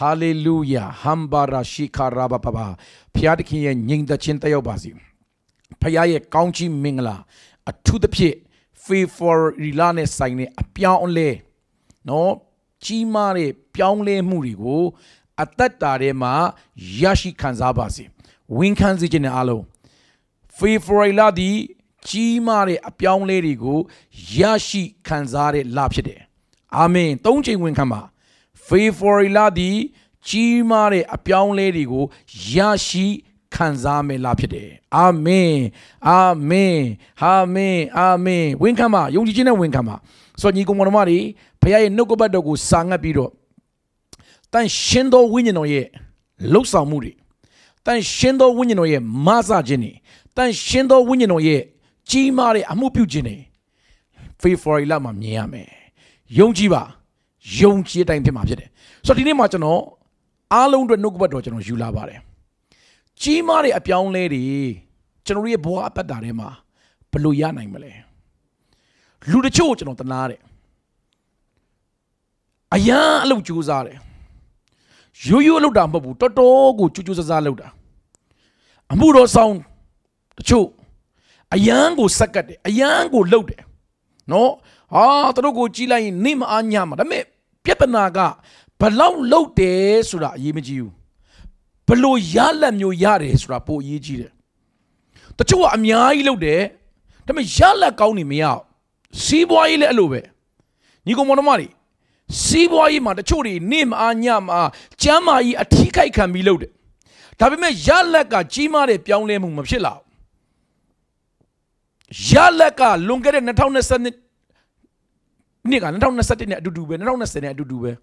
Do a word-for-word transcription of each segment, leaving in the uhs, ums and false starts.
Hallelujah. Hambara shikara baba. Piadiki and ying the chintayobazi. Payaye county mingla. A to the pit. Free for Rilane sign a pion le. No. Chimare pianle murigo. At that tarema. Yashi kanzabazi. Wing kanzi generalo. Free for a ladi. Chimare a pion lady go. Yashi kanzare lapide. Amen. Don't you win kama. Free for a ladi, Chimare a pion lady go, Yashi Kanzame lapide. Amen. Amen. Amen. Amen. Winkama, Yungina Winkama. So Nico Monomari, Paya no go bad go sang a biro. Tan Shendo winning ye, Losa Moody. Tan Shendo winning ye, Maza Jenny. Tan Shendo winning ye, Chimare Amupu Jenny. Free for a lama miame. Yongjiba. Young cheat time to Mabjede. So the name Machano, Alon the Nukbadojano, Jula Bare. Chimari a young lady, Generally boa padarema, Peluyana Male. Luda Church not anare. A young look Juzare. You you look down, Babu, Toto, go to Juzaluda. A Mudo sound, the Chu. A young go sakate, a young go loaded. No. Ah, Togo Chila in Nim Anyama, the me Pietanaga, Palau Lote Sura Yimiju. Palo Yalam New Yaris Rapo Yiji. The two Amia Lode, the me Yala County me out. See boy Lube. Nico Monomari. See boy ma the Churi, Nim Anyama, Jamai, a Tika can be loaded. Tabime Yalaka, Chimare Pianle Mumshilla. Yalaka, Lungere Natana. Nigga, not on a Saturday to do, and on a Saturday to do.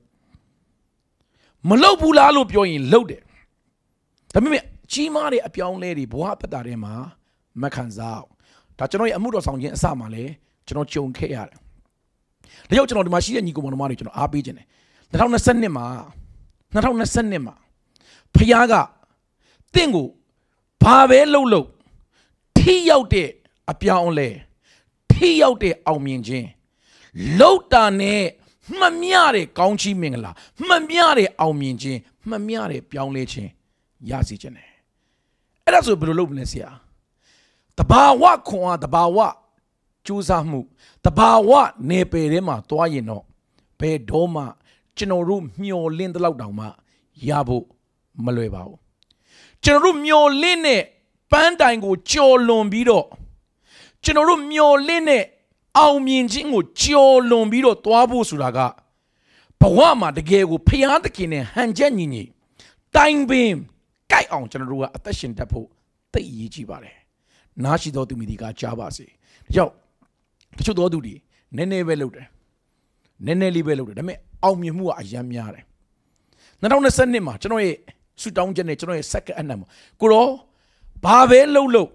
Malobula loop your in loaded. The me Chimari a young lady, Boapadarema, Macanzao. Tachano Amudo Song Samale, Chino Chon Kayar. The Yochano de Machine Nico Monomari, Abijane. Not on a Sanema, not on a Sanema. Piaga, Tingu, Pave Lolo, Tea out there, a pianle, Tea out there, Au Minjin. Lotane, Mamiare, County Mingla, Mamiare, Auminji, Mamiare, Pianleche, Yazijane. And that's what Bulubnes here. The Bawa Kwa, the Bawa, Chuzamu, the Bawa, Neperema, Toyino, Pe Doma, Chenorum, Mio Lind Laudama, Yabu, Maluebao. Chenorum Mio Line, Pandango, Cho Lombido. Chenorum Mio Line. Au Minjingo, Chio Lombiro, Tuabu Suraga. Pawama, the gay will pay out the kine, Hanjanini. Time beam, Kai on General Attention Tapo, the Yijibare. Nashi do to Midiga Chabasi. Yo, the Chudo duty, Nene Velude. Nene Libelude, the me Aumimu Ayamiare. Not on a Sunday match, no, sit down generation, a second animal. Kuro, Bave Lolo.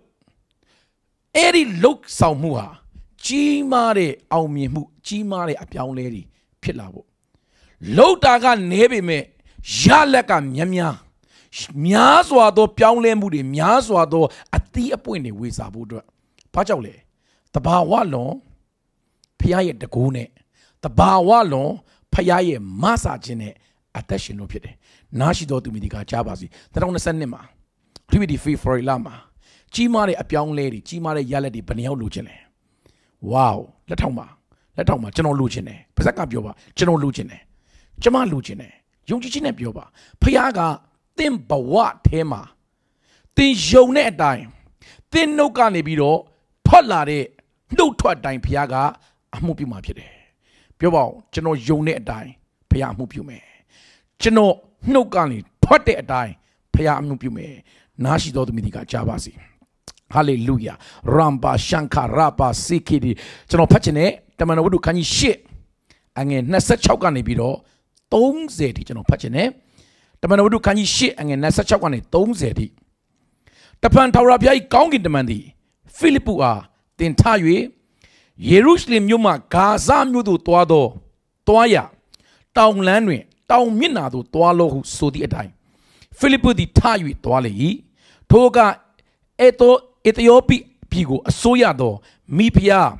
Eddie look Saumua. Chimare au mimu, Chimare a young lady, Pilabo. Lotaga nebe me, Jalaka Miamia. Miaswado, Piaule Moody, Miaswado, a tea appointed with Abudra. Pajole, the Bawalo, Piaye de Gune, the Bawalo, Payaye Massagene, attention of it. Nashido to Midica Chabasi, that on the Sanema. Pretty free for a lama. Chimare a young lady, Chimare Yaladi, Panel Lucene. Wow, let homa, let homa, General Lucine, Pasaka Bioba, General Lucine, Jama Lucine, Yungine Bioba, Payaga, Tim Bawa Tema, Tin Jone dime, Tin no Ganebiro, Polare, no twat dime Piaga, Amupi Mapide, Bioba, General Jone dime, Paya Mupume, General no Gani, Pote dime, Paya Mupume, Nashi do Midica Chabasi. Hallelujah. Ramba Shankar Rapa Sikidi. Chano Pachene, Tamana Wudu Kani shit. And in Nasa Chokani Bido, Tong Zeti, Chano Pachene. Tamana Wudu Kani shit, and in Nasa Chokani, Tong Zeti. Tapan Taurabia Kongi Demandi. Philipua, the entire Jerusalem Yuma, Gaza Mudu Tuado, Toya, Town Landry, Town Minado, Tualo, so the time. Philipu di Tayu Tuale, Toga Eto. Ethiopia Pigo, a soyado, Mipia,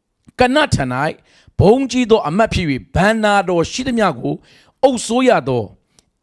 Kanatanai, Pongi do Amapi, Banado, Shidamiago, O soyado,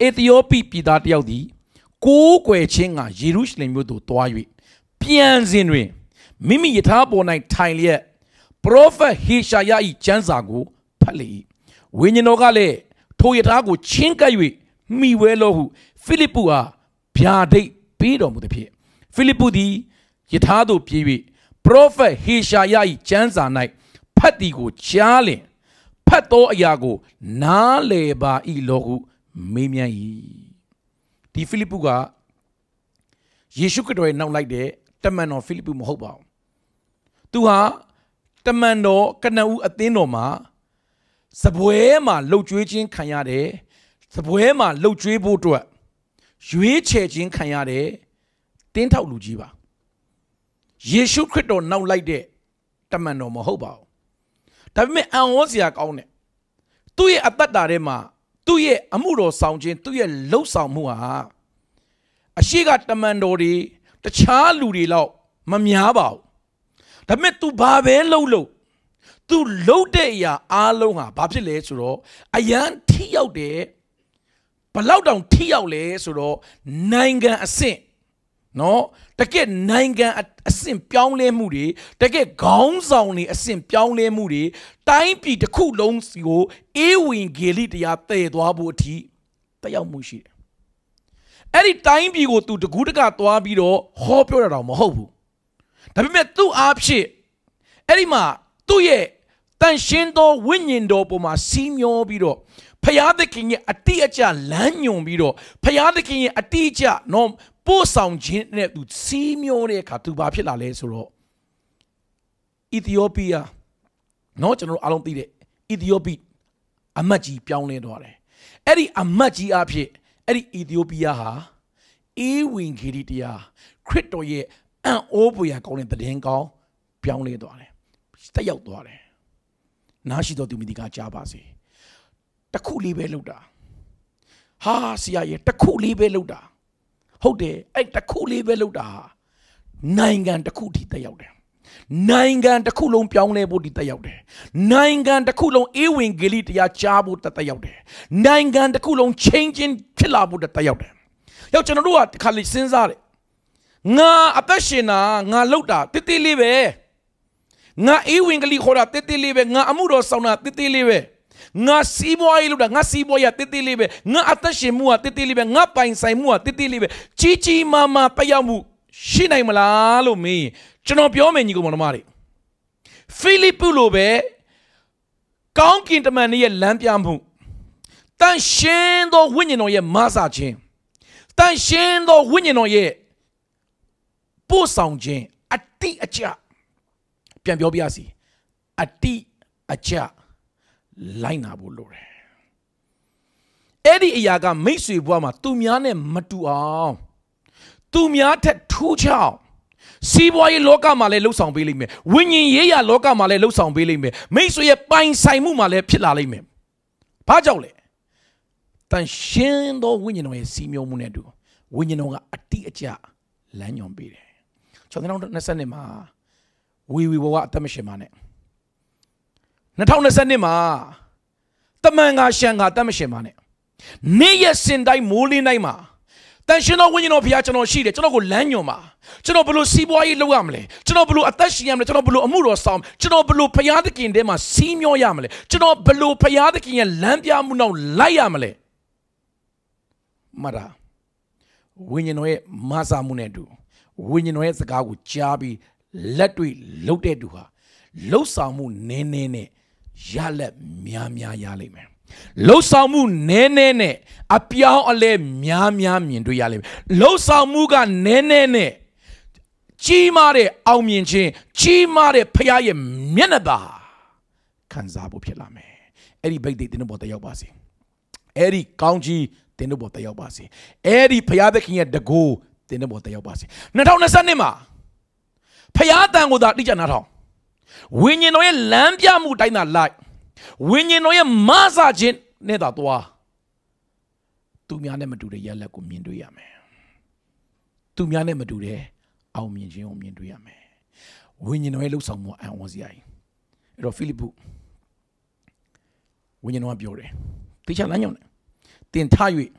Ethiopia ပြည်သားတယောက်ဒီကိုးကွယ်ခြင်းကယေရုရှလင်မြို့သို့တွား၍ပြန်စဉ်တွင်မိမိယထာပေါ်၌ထိုင်လျက် prophet ဟေရှာယ၏ကျမ်းစာကိုဖတ်လေ၏ဝိညာဉ်တော်ကလည်းထိုယထာကိုချင်းကပ်၍မိဝဲလောဟုဖိလိပ္ပုအားဗျာဒိတ်ပေးတော်မူသည်ဖြင့်ဖိလိပ္ပုသည်ယထာသို့ပြေး၍ prophet ဟေရှာယ၏ကျမ်းစာ၌ဖတ်သည်ကိုကြားလျင်ဖတ်သောအရာကိုနားလည်ပါ၏လောဟုမေးမြန်း၏ဒီဖိလိပ္ပုကယေရှုခရစ်တော်ရဲ့နောက်လိုက်တဲ့တမန်တော်ဖိလိပ္ပုမဟုတ်ပါဘူးသူဟာတမန်တော်ကနဦးအသင်းတော်မှာစပွဲမှာလှုပ်ကြွေးခြင်းခံရတယ်စပွဲမှာလှုပ်ကြွေးဖို့အတွက်ရွေးချယ်ခြင်းခံရတယ်တင်းထောက်လူကြီးပါယေရှုခရစ်တော်နောက်လိုက်တဲ့တမန်တော်မဟုတ်ပါဘူးဒါပေမဲ့အံ့ဩစရာကောင်းတယ်သူ့ရဲ့အသက်တာထဲမှာသူ့ရဲ့အမှုတော်ဆောင်ခြင်းသူ့ရဲ့လှုပ်ဆောင်မှုဟာအရှိကတမန်တော်တွေတခြားလူတွေလောက်မများပါဘူးဒါပေမဲ့ तू ဘာပဲလှုပ်လို့ तू လှုပ်တဲ့အရာအားလုံးဟာဘာဖြစ်လဲဆိုတော့အယံထိရောက်တယ်ဘလောက်တောင်ထိရောက်လဲဆိုတော့နိုင်ငံအဆင့်နော်တကယ်နိုင်ငံအဆင့်ပြောင်းလဲမှုတွေတကယ်ခေါင်းဆောင်တွေအဆင့်ပြောင်းလဲမှုတွေတိုင်းပြည်တစ်ခုလုံးစီကိုအေးဝင်ဂေလိတရားတည်သွားဖို့အထိတက်ရောက်မှုရှိတယ်အဲ့ဒီတိုင်းပြည်ကို तू တကူးတကသွားပြီးတော့ဟောပြောတာတော့မဟုတ်ဘူးဒါပေမဲ့သူ့အားဖြင့်အဲ့ဒီမှာသူ့ရဲ့တန်ရှင်းသောဝိညာဉ်တော်ပေါ်မှာစီးမျောပြီးတော့ဖျားသခင်ရဲ့အတိအကျလမ်းညွန်ပြီးတော့ဖျားသခင်ရဲ့အတိအကျနော်ပို့ဆောင်ခြင်းနဲ့သူစီးမျောတဲ့အခါသူဘာဖြစ်လာလဲဆိုတော့အီသီယိုးပီးယားနော်ကျွန်တော်တို့အားလုံးသိတဲ့အီသီယိုးပီးအမတ်ကြီးပြောင်းလဲသွားတယ်အဲ့ဒီအမတ်ကြီးအဖြစ်အဲ့ဒီအီသီယိုးပီးယားဟာအေးဝင်ခေတီတရားခရစ်တော်ရဲ့အံ့ဩဖွယ်ရာကောင်းတဲ့သတင်းကောင်းပြောင်းလဲသွားတယ်တက်ရောက်သွားတယ်နားရှိတော်သူမိဒီကကြားပါစေတခုလေးပဲလုပ်တာဟာဆရာရဲ့တခုလေးပဲလုပ်တာဟုတ်တယ်အဲ့တခုလေးပဲလုပ်တာနိုင်ငံတခုထိတက်ရောက်တယ်နိုင်ငံတစ်ခုလုံးပြောင်းလဲဖို့ဒီတက်ရောက်တယ်နိုင်ငံတစ်ခုလုံးအေးဝင်ဂေလိတရားကြားဖို့တက်ရောက်တယ်နိုင်ငံတစ်ခုလုံး changing ဖြစ်လာဖို့တက်ရောက်တယ်ရောက်ကျွန်တော်တို့ကတစ်ခါလေးစဉ်းစားတယ်ငါအသက်ရှင်တာငါလောက်တာတိတိလေးပဲငါအေးဝင်ဂေလိခေါ်တာတိတိလေးပဲငါအမှုတော်ဆောင်တာတိတိလေးပဲငါစီးပွားရေးလုပ်တာငါစီးပွားရေးတိတိလေးပဲငါအသက်ရှင်မှုကတိတိလေးပဲငါပိုင်ဆိုင်မှုကတိတိလေးပဲကြီးကြီးမားမားတက်ရောက်မှုရှိနိုင်မလားလို့မေးကျွန်တော်ပြောမယ်ညီကောင်မောင်နှမတွေဖိလိပ္ပုလိုပဲကောင်းကင်တမန်ရဲ့လမ်းပြမှုတန်ရှင်းသောဝိညာဉ်တော်ရဲ့မဆာခြင်းတန်ရှင်းသောဝိညာဉ်တော်ရဲ့ပို့ဆောင်ခြင်းအတိအကျပြန်ပြောပြစီအတိအကျလိုက်နာဖို့လိုတယ်အဲ့ဒီအရာကမိတ်ဆွေဘဝမှာသူများနဲ့မတူအောင်သူများထက်ထူးခြားစီးပွားရေးလောကမှာလည်းလှုပ်ဆောင်ပေးလိမ့်မယ်ဝိညာဉ်ရေးရာလောကမှာလည်းလှုပ်ဆောင်ပေးလိမ့်မယ်မိတ်ဆွေရဲ့ပိုင်ဆိုင်မှုမှာလည်းဖြစ်လာလိမ့်မယ်ဘာကြောင့်လဲတန်ရှင်းသောဝိညာဉ်တော်ရဲ့စီးမျောမှုနဲ့တူဝိညာဉ်တော်ကအတိအကျလမ်းညွှန်ပေးတယ်ကျွန်တော်တို့နှစ်နှစ်မှာဝီဝီဘဝအသက်မရှင်ပါနဲ့နှစ်ထောင်နှစ်နှစ်မှာတမန်ကရှန်ကအသက်မရှင်ပါနဲ့နေ့ရက်စင်တိုင်းမိုးလင်းတိုင်းမှာတန်ရှင်တော်ဝိညာဉ်တော်ဘုရားကျွန်တော်ရှိတယ်ကျွန်တော်ကိုလမ်းညွှန်ပါကျွန်တော်ဘလို့စီးပွားရေးလုပ်ရမလဲကျွန်တော်ဘလို့အသက်ရှင်ရမလဲကျွန်တော်ဘလို့အမှုတော်ဆောင်ကျွန်တော်ဘလို့ဘုရားသခင်ထဲမှာစီးမျောရမလဲကျွန်တော်ဘလို့ဘုရားသခင်ရဲ့လမ်းပြမှုနောက်လိုက်ရမလဲမရာဝိညာဉ်တော်ရဲ့မဆာမှုနဲ့တူဝိညာဉ်တော်ရဲ့စကားကိုကြားပြီးလက်တွေ့လှုပ်တဲ့သူဟာလှုပ်ဆောင်မှုနည်းနည်းနဲ့ရလက်များများရလိမ့်မယ်လှုပ်ဆောင်မှုနည်းနည်းနဲ့အပြောင်းအလဲများများမြင်တွေ့ရလိမ့်မယ်လှုပ်ဆောင်မှုကနည်းနည်းနဲ့ကြီးမားတဲ့အောင်မြင်ခြင်းကြီးမားတဲ့ဖခင်ရဲ့မျက်နှာသာခံစားဖို့ဖြစ်လာမယ်အဲ့ဒီဘိတ်တွေတင်းတို့ပေါ်တက်ရောက်ပါစေအဲ့ဒီကောင်းကြီးတင်းတို့ပေါ်တက်ရောက်ပါစေအဲ့ဒီဖခင်သခင်ရဲ့တကူတင်းတို့ပေါ်တက်ရောက်ပါစေနှစ်ထောင်နှစ်နှစ်မှာဖခင်တန်ကိုသာတိကျနားထောင်ဝိညာဉ်တော်ရဲ့လမ်းပြမှုတိုင်းသာလိုက်ဝိညာဉ်တော်ရဲ့မဆာခြင်းနဲ့သာသွားသူများနဲ့မတူတဲ့ရလက်ကိုမြင်တွေ့ရမယ်သူများနဲ့မတူတဲ့အောင်မြင်ခြင်းကိုမြင်တွေ့ရမယ်ဝိညာဉ်တော်ရဲ့လှုပ်ဆောင်မှုအံ့ဩစရာကြီးအဲ့တော့ဖိလိပ္ပုဝိညာဉ်တော်ကပြောတယ်တိကျလမ်းညွှန်တယ်တင်ထ၍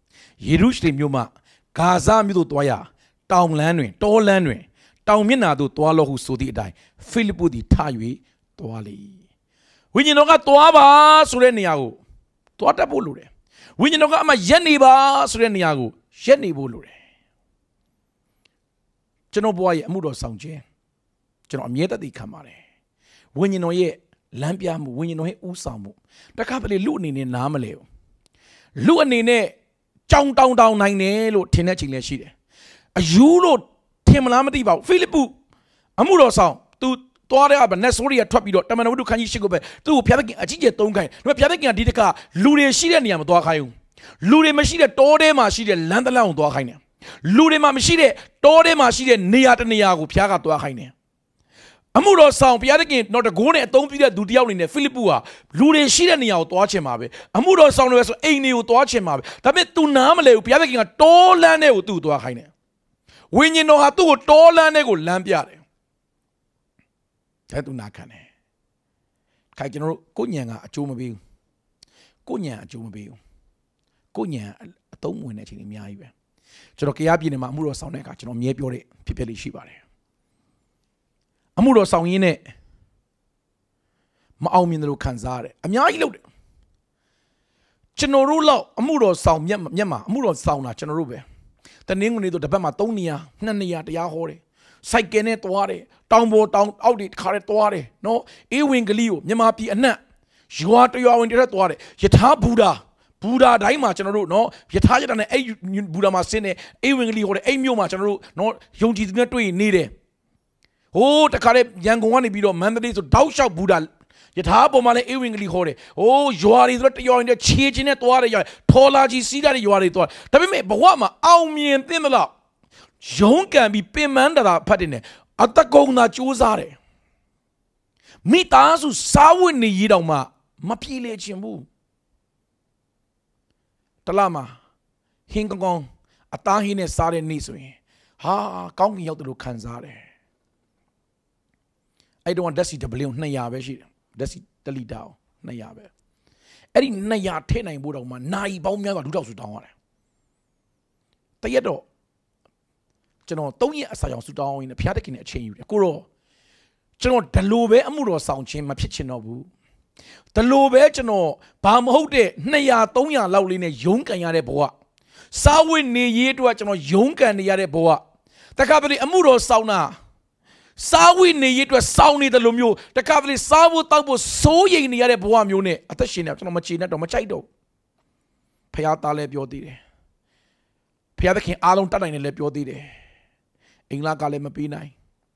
ယေရုရှလင်မြို့မှာဂါဇာမြို့သို့တွားရတောင်လန်းတွင်တောလန်းတွင်တောင်မျက်နှာသို့တွားလို့ဟုဆိုသည့်အတိုင်းဖိလိပ္ပုသည်ထ၍တွားလေဝိညာဉ်တော်ကတွားပါဆိုတဲ့နေရာကိုတွားတတ်ဖို့လိုတယ်ဝိညာဉ်တော်ကအမှရက်နေပါဆိုတဲ့နေရာကိုရက်နေဖို့လိုတယ်ကျွန်တော်ဘဝရဲ့အမှုတော်ဆောင်ခြင်းကျွန်တော်အမြဲတမ်းခံပါတယ်ဝိညာဉ်တော်ရဲ့လမ်းပြမှုဝိညာဉ်တော်ရဲ့ဥဆောင်မှုတခါတလေလူအနေနဲ့နားမလဲဘူးလူအနေနဲ့ကြောင်တောင်တောင်နိုင်တယ်လို့ထင်တဲ့ချိန်လည်းရှိတယ်အယူလို့ထင်မလားမသိပါဘူးဖိလိပ္ပုအမှုတော်ဆောင်သူသွားတဲ့ဗနက်ဆိုးရီကထွက်ပြီးတော့တမန်တော်ဝတ္ထုခန်းကြီးရှိကိုပဲသူ့ကိုဖျားသခင်အကြီးကျယ်သုံးခိုင်းဒါပေမဲ့ဖျားသခင်ကဒီတခါလူတွေရှိတဲ့နေရာမှာသွားခိုင်းဘူးလူတွေမရှိတဲ့တောထဲမှာရှိတဲ့လမ်းတလမ်းကိုသွားခိုင်းတယ်လူတွေမှာမရှိတဲ့တောထဲမှာရှိတဲ့နေရာတနေရာကိုဖျားကသွားခိုင်းတယ်အမှုတော်ဆောင်ဘုရားသခင်တော့တကိုးနဲ့အသုံးပြုတဲ့သူတယောက်အနေနဲ့ဖိလိပ္ပုဟာလူတွေရှိတဲ့နေရာကိုသွားချင်ပါပဲအမှုတော်ဆောင်တွေဆိုအိမ်တွေကိုသွားချင်ပါပဲဒါပေမဲ့ तू နားမလဲဘူးဘုရားသခင်ကတောလမ်းထဲကိုသူ့သွားခိုင်းတယ်ဝိညာဉ်တော်ဟာသူ့ကိုတောလမ်းထဲကိုလမ်းပြတယ်ဒါ तू နာခံတယ်ခိုင်ကျွန်တော်တို့ကိုညံကအကျိုးမပေးဘူးကိုညံအကျိုးမပေးဘူးကိုညံအသုံးဝင်တဲ့အချိန်တွေအများကြီးပဲကျွန်တော်ကြားပြည်နယ်မှာအမှုတော်ဆောင်တဲ့အခါကျွန်တော်အမြဲပြောတဲ့ဖြစ်ဖြစ်လေးရှိပါတယ်အမှုတော်ဆောင်ရင်းနဲ့မအောင်မြင်တယ်လို့ခံစားရတယ်အများကြီးလုပ်တယ်ကျွန်တော်တို့လောက်အမှုတော်ဆောင်မြတ်မြတ်မှာအမှုတော်ဆောင်တာကျွန်တော်တို့ပဲတနင်္ဂနွေတို့တစ်ပတ်မှာသုံးနေရာနှစ်နေရာတရားဟောတယ်စိုက်ကယ်နဲ့တွားတယ်တောင်ပေါ်တောင်အောက်တွေတစ်ခါတည်းတွားတယ်နော်အေးဝင်ကလေးကိုမြန်မာပြည်အနှံ့ရွာတရွာဝင်တည်းတွားတယ်ယထာဘူတာဘူတာတိုင်းမှာကျွန်တော်တို့နော်ယထာယထာနဲ့အဲ့ဘူတာမှာဆင်းတယ်အေးဝင်ကလေးဟောတယ်အဲ့မြို့မှာကျွန်တော်တို့နော်ယုံကြည်သူနဲ့တွေ့နေတယ်ဟိုးတခါတည်းရန်ကုန်ကနေပြီးတော့မန္တလေးဆိုတောက်လျှောက်ဘူတာယထာပေါ်မှာလည်းအေးဝင်ကလေးဟောတယ်ဟိုးရွာတွေဆိုတော့တရွာဝင်တည်းခြေချင်းနဲ့တွားတယ်ရွာထော်လာကြီးစီးတာတွေရွာတွေတွားဒါပေမဲ့ဘဝမှာအောင်မြင်သင့်မလားရုံးကန်ပြီးပင်မန်းတာဖတ်တယ်နဲ့အတကုံသာစူးစားတယ်မိသားစုစားဝတ်နေရတော့မှမပြေလေချင်ဘူးတလားမှာဟင်းကောင်းကောင်းအသားဟင်းနဲ့စားတဲ့နေ့ဆိုရင်ဟာကောင်းကင်ရောက်တယ်လို့ခံစားတယ်အဲ့တော့ဓာတ်စီတပလင်းနှစ်ရာပဲရှိတယ်ဓာတ်စီတလီတာနှစ်ရာပဲအဲ့ဒီနှစ်ရာထည့်နိုင်ဖို့တော့မှနိုင်ပေါင်းများစွာဒုထောက်ဆူတောင်းရတယ်တရက်တော့ကျွန်တော်သုံးရက်အစာရောင်ဆူတောင်းရင်းနဲ့ဘုရားသခင်နဲ့အချိန်ယူတယ်ကိုတော့ကျွန်တော်ဒလိုပဲအမှုတော်ဆောင်ခြင်းမဖြစ်ချင်တော့ဘူးဒလိုပဲကျွန်တော်ဘာမဟုတ်တဲ့နှစ်ရာသုံးရာလောက်လေးနဲ့ရုန်းကန်ရတဲ့ဘဝစားဝတ်နေရေးအတွက်ကျွန်တော်ရုန်းကန်နေရတဲ့ဘဝတခါတလေအမှုတော်ဆောင်တာစားဝတ်နေရေးအတွက်စောင်းနေတယ်လို့မျိုးတခါတလေစားဖို့တောက်ဖို့စိုးရိမ်နေရတဲ့ဘဝမျိုးနဲ့အသက်ရှင်နေကျွန်တော်မချေနဲ့တော့မချိုက်တော့ဖခင်သားလည်းပြောသေးတယ်ဖခင်သခင်အားလုံးတတ်နိုင်တယ်လည်းပြောသေးတယ်အင်္ဂလာကလည်းမပေးနိုင်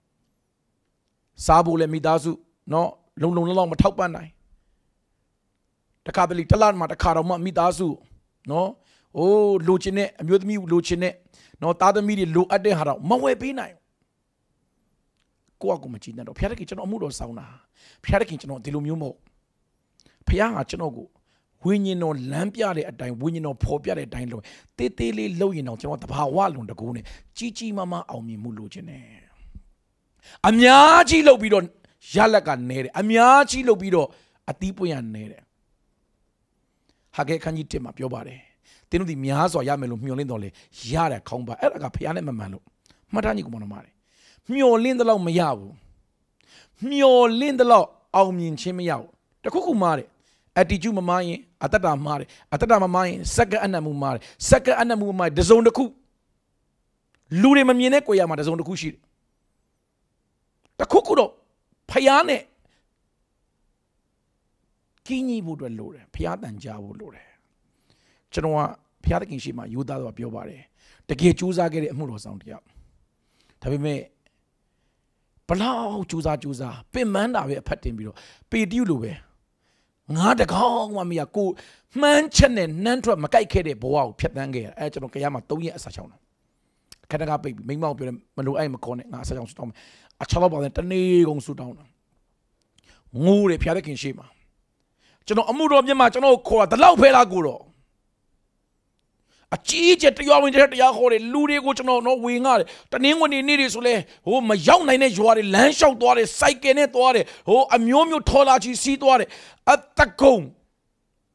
စားဖို့လည်းမိသားစုနော်လုံလုံလောက်လောက်မထောက်ပံ့နိုင်တခါတလေတလားမှာတခါတော့မှမိသားစုနော်အိုးလိုချင်တဲ့အမျိုးသမီးလိုချင်တဲ့နော်သားသမီးတွေလိုအပ်တဲ့ဟာတော့မဝယ်ပေးနိုင်ကိုယ့်အကူမကြည့်နဲ့တော့ဖခင်တခင်ကျွန်တော်အမှုတော်ဆောင်တာဖခင်တခင်ကျွန်တော်ဒီလိုမျိုးမဟုတ်ဖခင်ကကျွန်တော်ကိုဝိညာဉ်တော်လမ်းပြတဲ့အတိုင်းဝိညာဉ်တော်ဖော်ပြတဲ့အတိုင်းလို့တေးသေးလေးလှုပ်ရင်တော့ကျွန်တော်တဘာဝလုံးတကူနဲ့ကြီးကြီးမားမားအောင်မြင်မှုလိုချင်တယ်အများကြီးလှုပ်ပြီးတော့ရလက်ကနဲတယ်အများကြီးလှုပ်ပြီးတော့အသီးပွင့်ရနဲတယ်ဟာကဲခန်းကြီးတင်မှာပြောပါတယ်တင်းတို့ဒီများစွာရမယ်လို့မျှော်လင့်တော်လေရတဲ့ခေါင်းပါအဲ့ဒါကဖခင်နဲ့မမှန်လို့မှတ်သားညီကောင်မတော်မျှော်လင့်တဲ့လောက်မရဘူးမျှော်လင့်တဲ့လောက်အောင်မြင်ခြင်းမရဘူးတခုခုမှားတယ်attitude မမားရင်အတ္တတာမားတယ်အတ္တတာမမားရင်စက္ကအနတ်မှုမားတယ်စက္ကအနတ်မှုမားတစုံတစ်ခုလူတွေမမြင်တဲ့ကိုယ်ရမှာတစုံတစ်ခုရှိတယ်တခုခုတော့ဖျားနဲ့ကင်းကြီးဖို့အတွက်လိုတယ်ဖျားတန်ကြားဖို့လိုတယ်ကျွန်တော်ကဖျားတခင်ရှိမှယူသားတော့ပြောပါတယ်တကယ်ကြိုးစားခဲ့တဲ့အမှုတော်ဆောင်တရားဒါပေမဲ့ဘလောက်ကြိုးစားကြိုးစားပင်မန်းတာပဲအဖတ်တင်ပြီးတော့ပေတျုလိုပဲငါတကောင်းမှမရကိုမှန်းချက်နဲ့နန်းထွက်မကြိုက်ခဲ့တဲ့ဘဝကိုဖျက်ဆီးခဲ့ရအဲကျွန်တော်ကြရမှာသုံးရက်အစာချောင်းတာခက်တကပိတ်ပြီးမိမကိုပြောတယ်မလို့အဲ့မခေါ်နဲ့ငါအစာချောင်းဆူတောင်းမယ်အချောင်းတော့ပါတယ်တနေ့ကုန်ဆူတောင်းတာငိုးတယ်ဖျားတဲ့ခင်ရှိမှာကျွန်တော်အမှုတော်မြတ်မှာကျွန်တော်ခေါ်တာဒီလောက်ဖဲလားကိုတော့အကြီးကျယ်တရားဝင်တဲ့တရားခေါ်တယ်လူတွေကိုကျွန်တော်တော့ဝေငှတယ်တနင်္ဂနွေနေ့တွေဆိုလဲဟိုမရောက်နိုင်တဲ့ရွာတွေလမ်းလျှောက်သွားတယ်စိုက်ကယ်နဲ့သွားတယ်ဟိုအမျိုးမျိုးထော်လာချီစီးသွားတယ်အတကုံ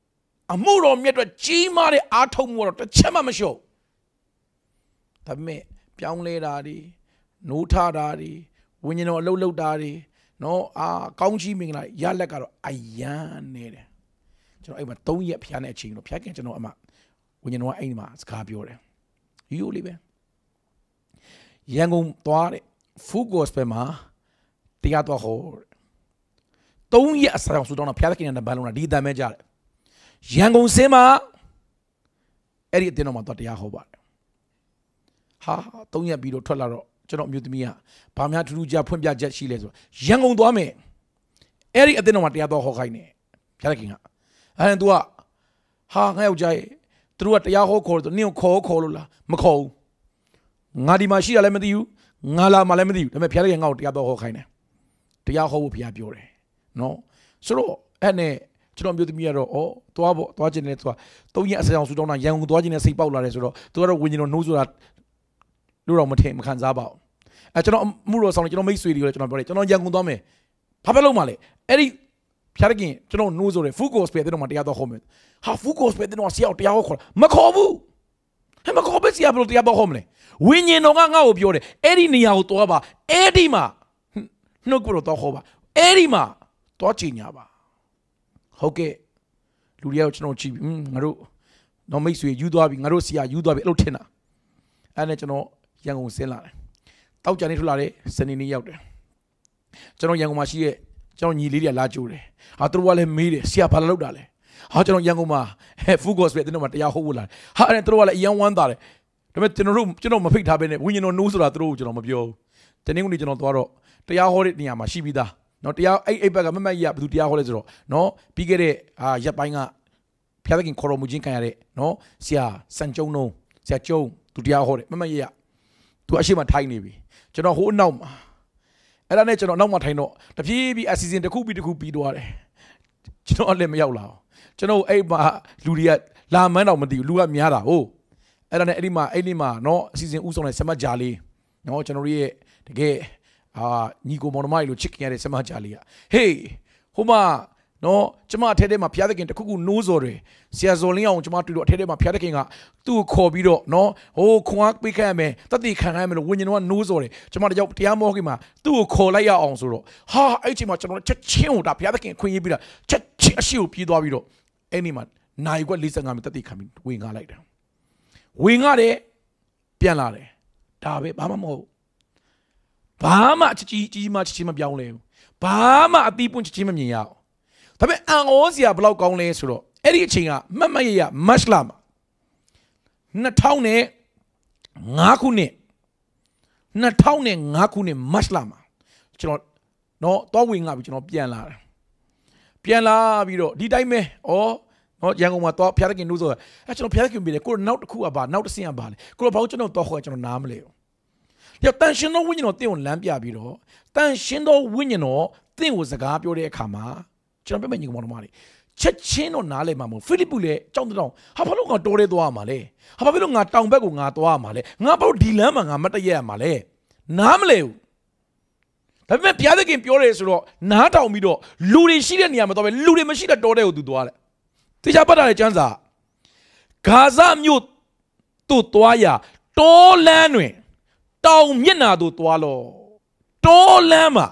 အမှုတော်မြတ်အတွက်ကြီးမားတဲ့အားထုတ်မှုတော့တစ်ချက်မှမရှိဘူးဒါပေမဲ့ပြောင်းလဲတာတွေနိုးထတာတွေဝိညာဉ်တော်အလုပ်လုပ်တာတွေနော်အာကောင်းချီးမင်္ဂလာရလက်ကတော့အယမ်းနေတယ်ကျွန်တော်အဲ့မှာသုံးရက်ဖျားနေအချိန်တော့ဖျားခင်ကျွန်တော်အမှဝိညာဉ်တော်ကအဲ့ဒီမှာစကားပြောတယ်ရိုးရိုးလေးပဲရန်ကုန်သွားတဲ့ Full Gospel မှာတရားတော်ဟောသုံးရက်အစားအောင်ဆူတောင်းတော့ဖျားခင်နဲ့ဗန်လုံးတာဒီအတန်ပဲကြားတယ်ရန်ကုန်စင်းမှာအဲ့ဒီအတင်းတော်မှာတော့တရားဟောပါတယ်ဟာသုံးရက်ပြီးတော့ထွက်လာတော့ကျွန်တော်အမျိုးသမီးကဘာများထူးထူးခြားဖွင့်ပြချက်ရှိလဲဆိုရန်ကုန်သွားမယ်အဲ့ဒီအတင်းတော်မှာတရားတော်ဟောခိုင်းတယ်ဖျားခင်ကအဲ့ဒါ तू ကဟာငါယောက်ျားရဲ့သူတို့ကတရားဟောခေါ်တော့နင်းကိုခေါ်ခေါ်လို့လားမခေါ်ဘူးငါဒီမှာရှိရလည်းမသိဘူးငါလာမှလည်းမသိဘူးဒါပေမဲ့ဖျားခင်ငါ့ကိုတရားတော်ဟောခိုင်းတယ်တရားဟောဖို့ဖျားပြောတယ်နော်ဆိုတော့အဲ့နဲ့ကျွန်တော်မျိုးသမီးကတော့ဩသွားပေါ့သွားခြင်းနဲ့သူကသုံးရက်အစအောင်ဆူတောင်းတာရန်ကုန်သွားခြင်းနဲ့စိတ်ပေါက်လာတယ်ဆိုတော့သူကတော့ဝิญဉ်တော်နှိုးဆိုတာလို့တော့မထင်မခံစားပါဘူးအဲကျွန်တော်မှုတော်ဆောင်ကျွန်တော်မိတ်ဆွေတွေလည်းကျွန်တော်ပြောတယ်ကျွန်တော်ရန်ကုန်သွားမယ်ဘာပဲလုပ်မှလဲအဲ့ဒီဖျားခင်ကျွန်တော်နှိုးဆိုတယ် Full Gospel တဲ့တော့မှတရားတော်ဟောမယ်ဟာ Full Gospel တဲ့တော့ဆရာတရားဟောခေါ်မခေါ်ဘူးဟဲ့မခေါ်ပဲဆရာဘယ်လိုတရားတော်ဟောမလဲဝิญဉ်တော်ကငါ့ကိုပြောတယ်အဲ့ဒီနေရာကိုသွားပါအဲ့ဒီမှာနှုတ်ကိုတော့ဟောပါအဲ့ဒီမှာသွားချင်ညာပါဟုတ်ကဲ့လူတွေကတော့ကျွန်တော်ကြည့်ပြီးငါတို့တော့မိတ်ဆွေယူသွားပြီငါတို့ဆရာယူသွားပြီအဲ့လိုထင်တာအဲ့နဲ့ကျွန်တော်ရန်ကုန်ဆင်းလာတယ်တောက်ကြနေထွက်လာတယ်စနေနေ့ရောက်တယ်ကျွန်တော်ရန်ကုန်မှာရှိရဲ့ကျွန်တော်ညီလေးတွေလာကြိုးတယ်ဟာသူတို့ကလည်းမေးတယ်ဆရာဘာလုပ်တာလဲဟာကျွန်တော်ရန်ကုန်မှာ Full Gospel တဲ့တော့မှတရားဟောဖို့လာတယ်ဟာအဲ့သူတို့ကလည်းအယံဝမ်းသာတယ်ဒါပေမဲ့ကျွန်တော်တို့ကျွန်တော်မဖိတ်ထားဘဲနဲ့ဝิญဉ်တော်နိုးဆိုတာသူတို့ကိုကျွန်တော်မပြောဘူးတနေ့ကနေ့ကျွန်တော်သွားတော့တရားဟောတဲ့နေရာမှာရှိပြီးသားနော်တရားအဲ့အဲ့ဘက်ကမမတ်ကြီးကဘယ်သူတရားဟောလဲဆိုတော့နော်ပြီးခဲ့တဲ့အာရက်ပိုင်းကဖျားသခင်ခေါ်တော်မူခြင်းခံရတဲ့နော်ဆရာစံကျုံနှုံးဆရာကျုံသူတရားဟောတယ်မမတ်ကြီးကသူအရှိမထိုင်နေပြီကျွန်တော်ဟိုးနောက်မှာအဲ့ဒါနဲ့ကျွန်တော်နောက်မှာထိုင်တော့တပြေးပြီးအစီအစဉ်တစ်ခုပြီးတစ်ခုပြီးသွားတယ်ကျွန်တော်လည်းမရောက်လာဘူးကျွန်တော်အဲ့မှာလူတွေကလာမန်းတော့မသိဘူးလူကများတာဟုတ်အဲ့ဒါနဲ့အဲ့ဒီမှာအဲ့ဒီမှာနော်အစီအစဉ်ဥဆောင်တဲ့ဆမဂျာလေးနော်ကျွန်တော်ရဲ့တကယ်အာညီကိုမောင်နှမကြီးလိုချစ်ခင်ရတဲ့ဆမဂျာလေးကဟေးဟိုမှာနော်ကျမအထဲထဲမှာဖျားသခင်တခုခုနိုးစော်တယ်ဆရာဇော်လင်းအောင်ကျမတွေ့တော့အထဲထဲမှာဖျားသခင်ကသူ့ကိုခေါ်ပြီးတော့နော်ဟိုခွန်အားပေးခဲ့ရမယ်တတိခံရမယ်လို့ဝิญဉ်တော်ကနိုးစော်တယ်ကျမတယောက်တရားမောခင်မှာသူ့ကိုခေါ်လိုက်ရအောင်ဆိုတော့ဟာအဲ့ချိန်မှာကျွန်တော်ချက်ချင်းဟိုဒါဖျားသခင်ခွင့်ရေးပြီးတာချက်ချင်းအရှိကိုပြေးသွားပြီးတော့အဲ့ဒီမှာနိုင်ခွက်၄၅မိနစ်တတိခံပြီးဝင်ငါလိုက်တယ်ဝင်ငါတယ်ပြန်လာတယ်ဒါပဲဘာမှမဟုတ်ဘာမှချစ်ကြီးကြီးမှချစ်ချင်းမပြောင်းလဲဘူးဘာမှအသီးပွင့်ချစ်ချင်းမမြင်ရအောင်ဒါပေမဲ့အန်ဩစရာဘယ်လောက်ကောင်းလဲဆိုတော့အဲ့ဒီအချိန်ကမတ်မရရမတ်လာမှာနှစ်ထောင်နဲ့ငါးခုနှစ်နှစ်ထောင်နဲ့ငါးခုနှစ်မတ်လာမှာကျွန်တော်တော့တော့ဝင်ငါပြီကျွန်တော်ပြန်လာတယ်ပြန်လာပြီးတော့ဒီတိုင်းပဲဩနော်ရန်ကုန်မှာတော့ဖျားသခင်လို့ဆိုအဲကျွန်တော်ဖျားသခင်ပြေတယ်ကိုနောက်တစ်ခုကဘာနောက်တစ်ဆင့်ကဘာလဲကိုတော့ဘာလို့ကျွန်တော်တော့ခေါ်ကျွန်တော်နားမလဲဘူးရတန်ရှင်တော်ဝိညာဉ်တော်တင့်ကိုလမ်းပြပြီးတော့တန်ရှင်တော်ဝိညာဉ်တော်တင့်ကိုစကားပြောတဲ့အခါမှာကျွန်တော်ပြမယ်ညီကောင်တော်မလေးချက်ချင်းတော့နားလဲမှာမဟုတ်ဖိလိပ္ပုလည်းကြောက်တောင်ဟာဘာလို့ငါတော်ရဲသွားရမှာလဲဟာဘာလို့ငါတောင်ဘက်ကိုငါသွားရမှာလဲငါဘာလို့ဒီလမ်းမှာငါမတည့်ရရမှာလဲနားမလဲဘူးဒါပေမဲ့ဘုရားသခင်ပြောတယ်ဆိုတော့နားတောင်ပြီးတော့လူတွေရှိတဲ့နေရာမှာတော့ပဲလူတွေမရှိတဲ့တော်တဲ့ကိုသူသွားတယ်တရားပတ်တာတဲ့ကျမ်းစာဂါဇမြို့တို့သွားရတောလမ်းတွင်တောင်မျက်နှာတို့သွားလို့တောလမ်းမှာ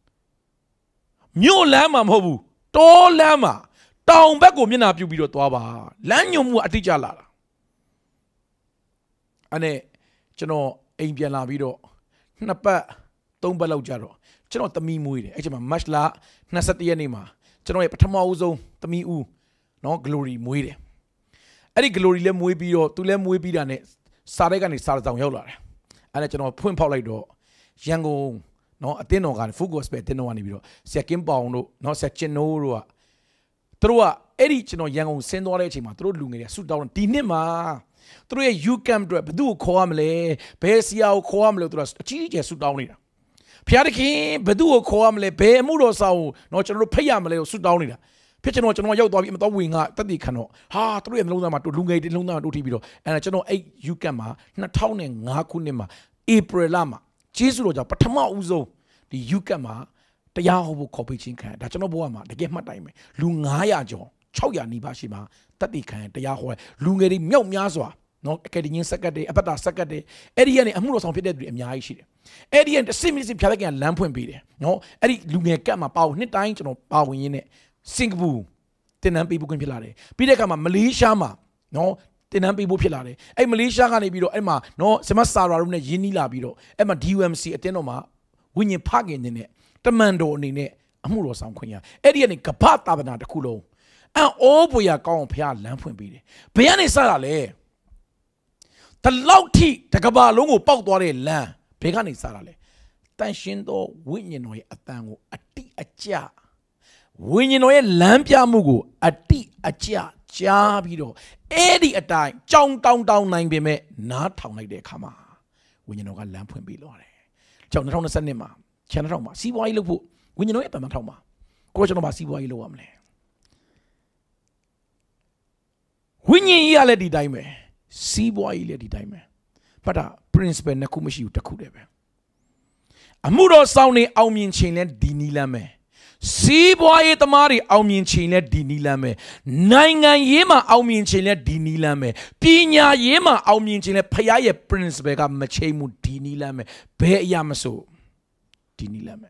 မြို့လမ်းမှာမဟုတ်ဘူးတောလမ်းမှာတောင်ဘက်ကိုမျက်နှာပြုပြီးတော့သွားပါလမ်းညွန်မှုအတိတ်ကြလာတာအဲ့နဲ့ကျွန်တော်အိမ်ပြန်လာပြီးတော့နှစ်ပတ်သုံးပတ်လောက်ကြာတော့ကျွန်တော်သမီးမွေးတယ်အဲ့ချိန်မှာမတ်လ၂၁ရက်နေ့မှာကျွန်တော်ရဲ့ပထမဦးဆုံးသမီးဦးနော် Glory မွေးတယ်အဲ့ဒီ Glory လည်းမွေးပြီးတော့သူလည်းမွေးပြီးတာနဲ့စားတဲ့ကနေစားဆောင်ရောက်လာတယ်အဲ့ဒါကျွန်တော်ဖွင့်ဖောက်လိုက်တော့ရန်ကုန်နော်အတင်းတော်က Full Gospel အတင်းတော်ကနေပြီးတော့ဆရာကင်းပေါင်တို့နော်ဆရာကျင်နိုးတို့ကသူတို့ကအဲ့ဒီကျွန်တော်ရန်ကုန်ဆင်းသွားတဲ့အချိန်မှာသူတို့လူငယ်တွေဆူတောင်းဒီနှစ်မှာသူတို့ရဲ့ U camp တွေဘယ်သူ့ကိုခေါ်ရမလဲဘယ်ဆရာကိုခေါ်ရမလဲသူတို့အကြီးအကျယ်ဆူတောင်းနေတာဖျားတခင်ဘယ်သူ့ကိုခေါ်ရမလဲဘယ်အမှုတော်ဆောင်နော်ကျွန်တော်တို့ဖိတ်ရမလဲကိုဆူတောင်းနေတာဖြစ်ကျွန်တော်ကျွန်တော်ရောက်သွားပြီးမတော်ဝင်ကတက်တည်ခံတော့ဟာသူတို့ရဲ့နှလုံးသားမှာလူငယ်တွေနှလုံးသားမှာတိုးထီးပြီးတော့အဲ့ဒါကျွန်တော်အဲ့ U camp မှာ၂၀၀၅ခုနှစ်မှာ April လမှာကျေးဇူးတော်ကြောင့်ပထမဦးဆုံးဒီ U camp မှာတရားဟောဖို့ခေါ်ပေးခြင်းခံဒါကျွန်တော်ဘဝမှာတကယ်မှတ်တိုင်းပဲလူ၅၀၀ကျော်၆ရာနီးပါးရှိမှာတတိခံတရားဟောလူငယ်တွေမြောက်များစွာနော်အကယ်ဒမီစက်ကတ်တွေအပတ်တာစက်ကတ်တွေအဲ့ဒီကနေအမှုတော်ဆောင်ဖြစ်တဲ့သူတွေအများကြီးရှိတယ်အဲ့ဒီကနေတစ်စစ်မြစ်စစ်ဖျားတဲ့ကလမ်းဖွင့်ပေးတယ်နော်အဲ့ဒီလူငယ်ကတ်မှာပါဝင်နှစ်တိုင်းကျွန်တော်ပါဝင်ရင်းနဲ့စင်ကာပူတင်နန်းပေးဖို့ခွင့်ဖြစ်လာတယ်ပြီးတဲ့အခါမှာမလေးရှားမှာနော်တင်နန်းပေးဖို့ဖြစ်လာတယ်အဲ့မလေးရှားကနေပြီးတော့အဲ့မှာနော်စမတ်ဆာရာတို့နဲ့ရင်းနှီးလာပြီးတော့အဲ့မှာ D U M C အတင်းတော်မှာဝိညာဉ်ဖခင်နေနဲ့တမန်တော်အနေနဲ့အမှုတော်ဆောင်ခွင့်ရအဲ့ဒီကနေကပ္ပတာပနာတစ်ခုလုံးအံ့ဩဖွယ်ရကောင်းအောင်ဖခင်လမ်းဖွင့်ပေးတယ်ဘယ်ကနေစတာလဲတလောက်ထိတကဘာလုံးကိုပေါက်သွားတဲ့လမ်းဘယ်ကနေစတာလဲတန်ရှင်းသောဝိညာဉ်တော်ရဲ့အတန်ကိုအတိအကျဝိညာဉ်တော်ရဲ့လမ်းပြမှုကိုအတိအကျကြားပြီးတော့အဲ့ဒီအတိုင်းကြောင်တောင်တောင်နိုင်ပေမဲ့နားထောင်လိုက်တဲ့အခါမှာဝိညာဉ်တော်ကလမ်းဖွင့်ပေးလို့ရတယ်ကြောင်2020နှစ်မှာချန်ထောင်မှာစီးပွားရေးလုပ်ဖို့ဝိညာဉ်တော်ရဲ့တမန်ထောင်မှာကိုကျွန်တော်မှာစီးပွားရေးလုပ်ရမလဲဝိညာဉ်ကြီးကလည်းဒီတိုင်းပဲစီးပွားရေးလည်းဒီတိုင်းပဲပတ်တာ principle နှစ်ခုမရှိဘူးတစ်ခုတည်းပဲအမှုတော်ဆောင်နေအောင်မြင်ခြင်းလဲဒီနီးလမ်းပဲစီးပွားရေးသမားတွေအောင်မြင်ခြင်းလဲဒီနီးလမ်းပဲနိုင်ငံရေးမှာအောင်မြင်ခြင်းလဲဒီနီးလမ်းပဲပညာရေးမှာအောင်မြင်ခြင်းလဲဖခင်ရဲ့ principle ကမချိန်မှုဒီနီးလမ်းပဲဘယ်အရာမဆိုဒီနီးလမ်းပဲ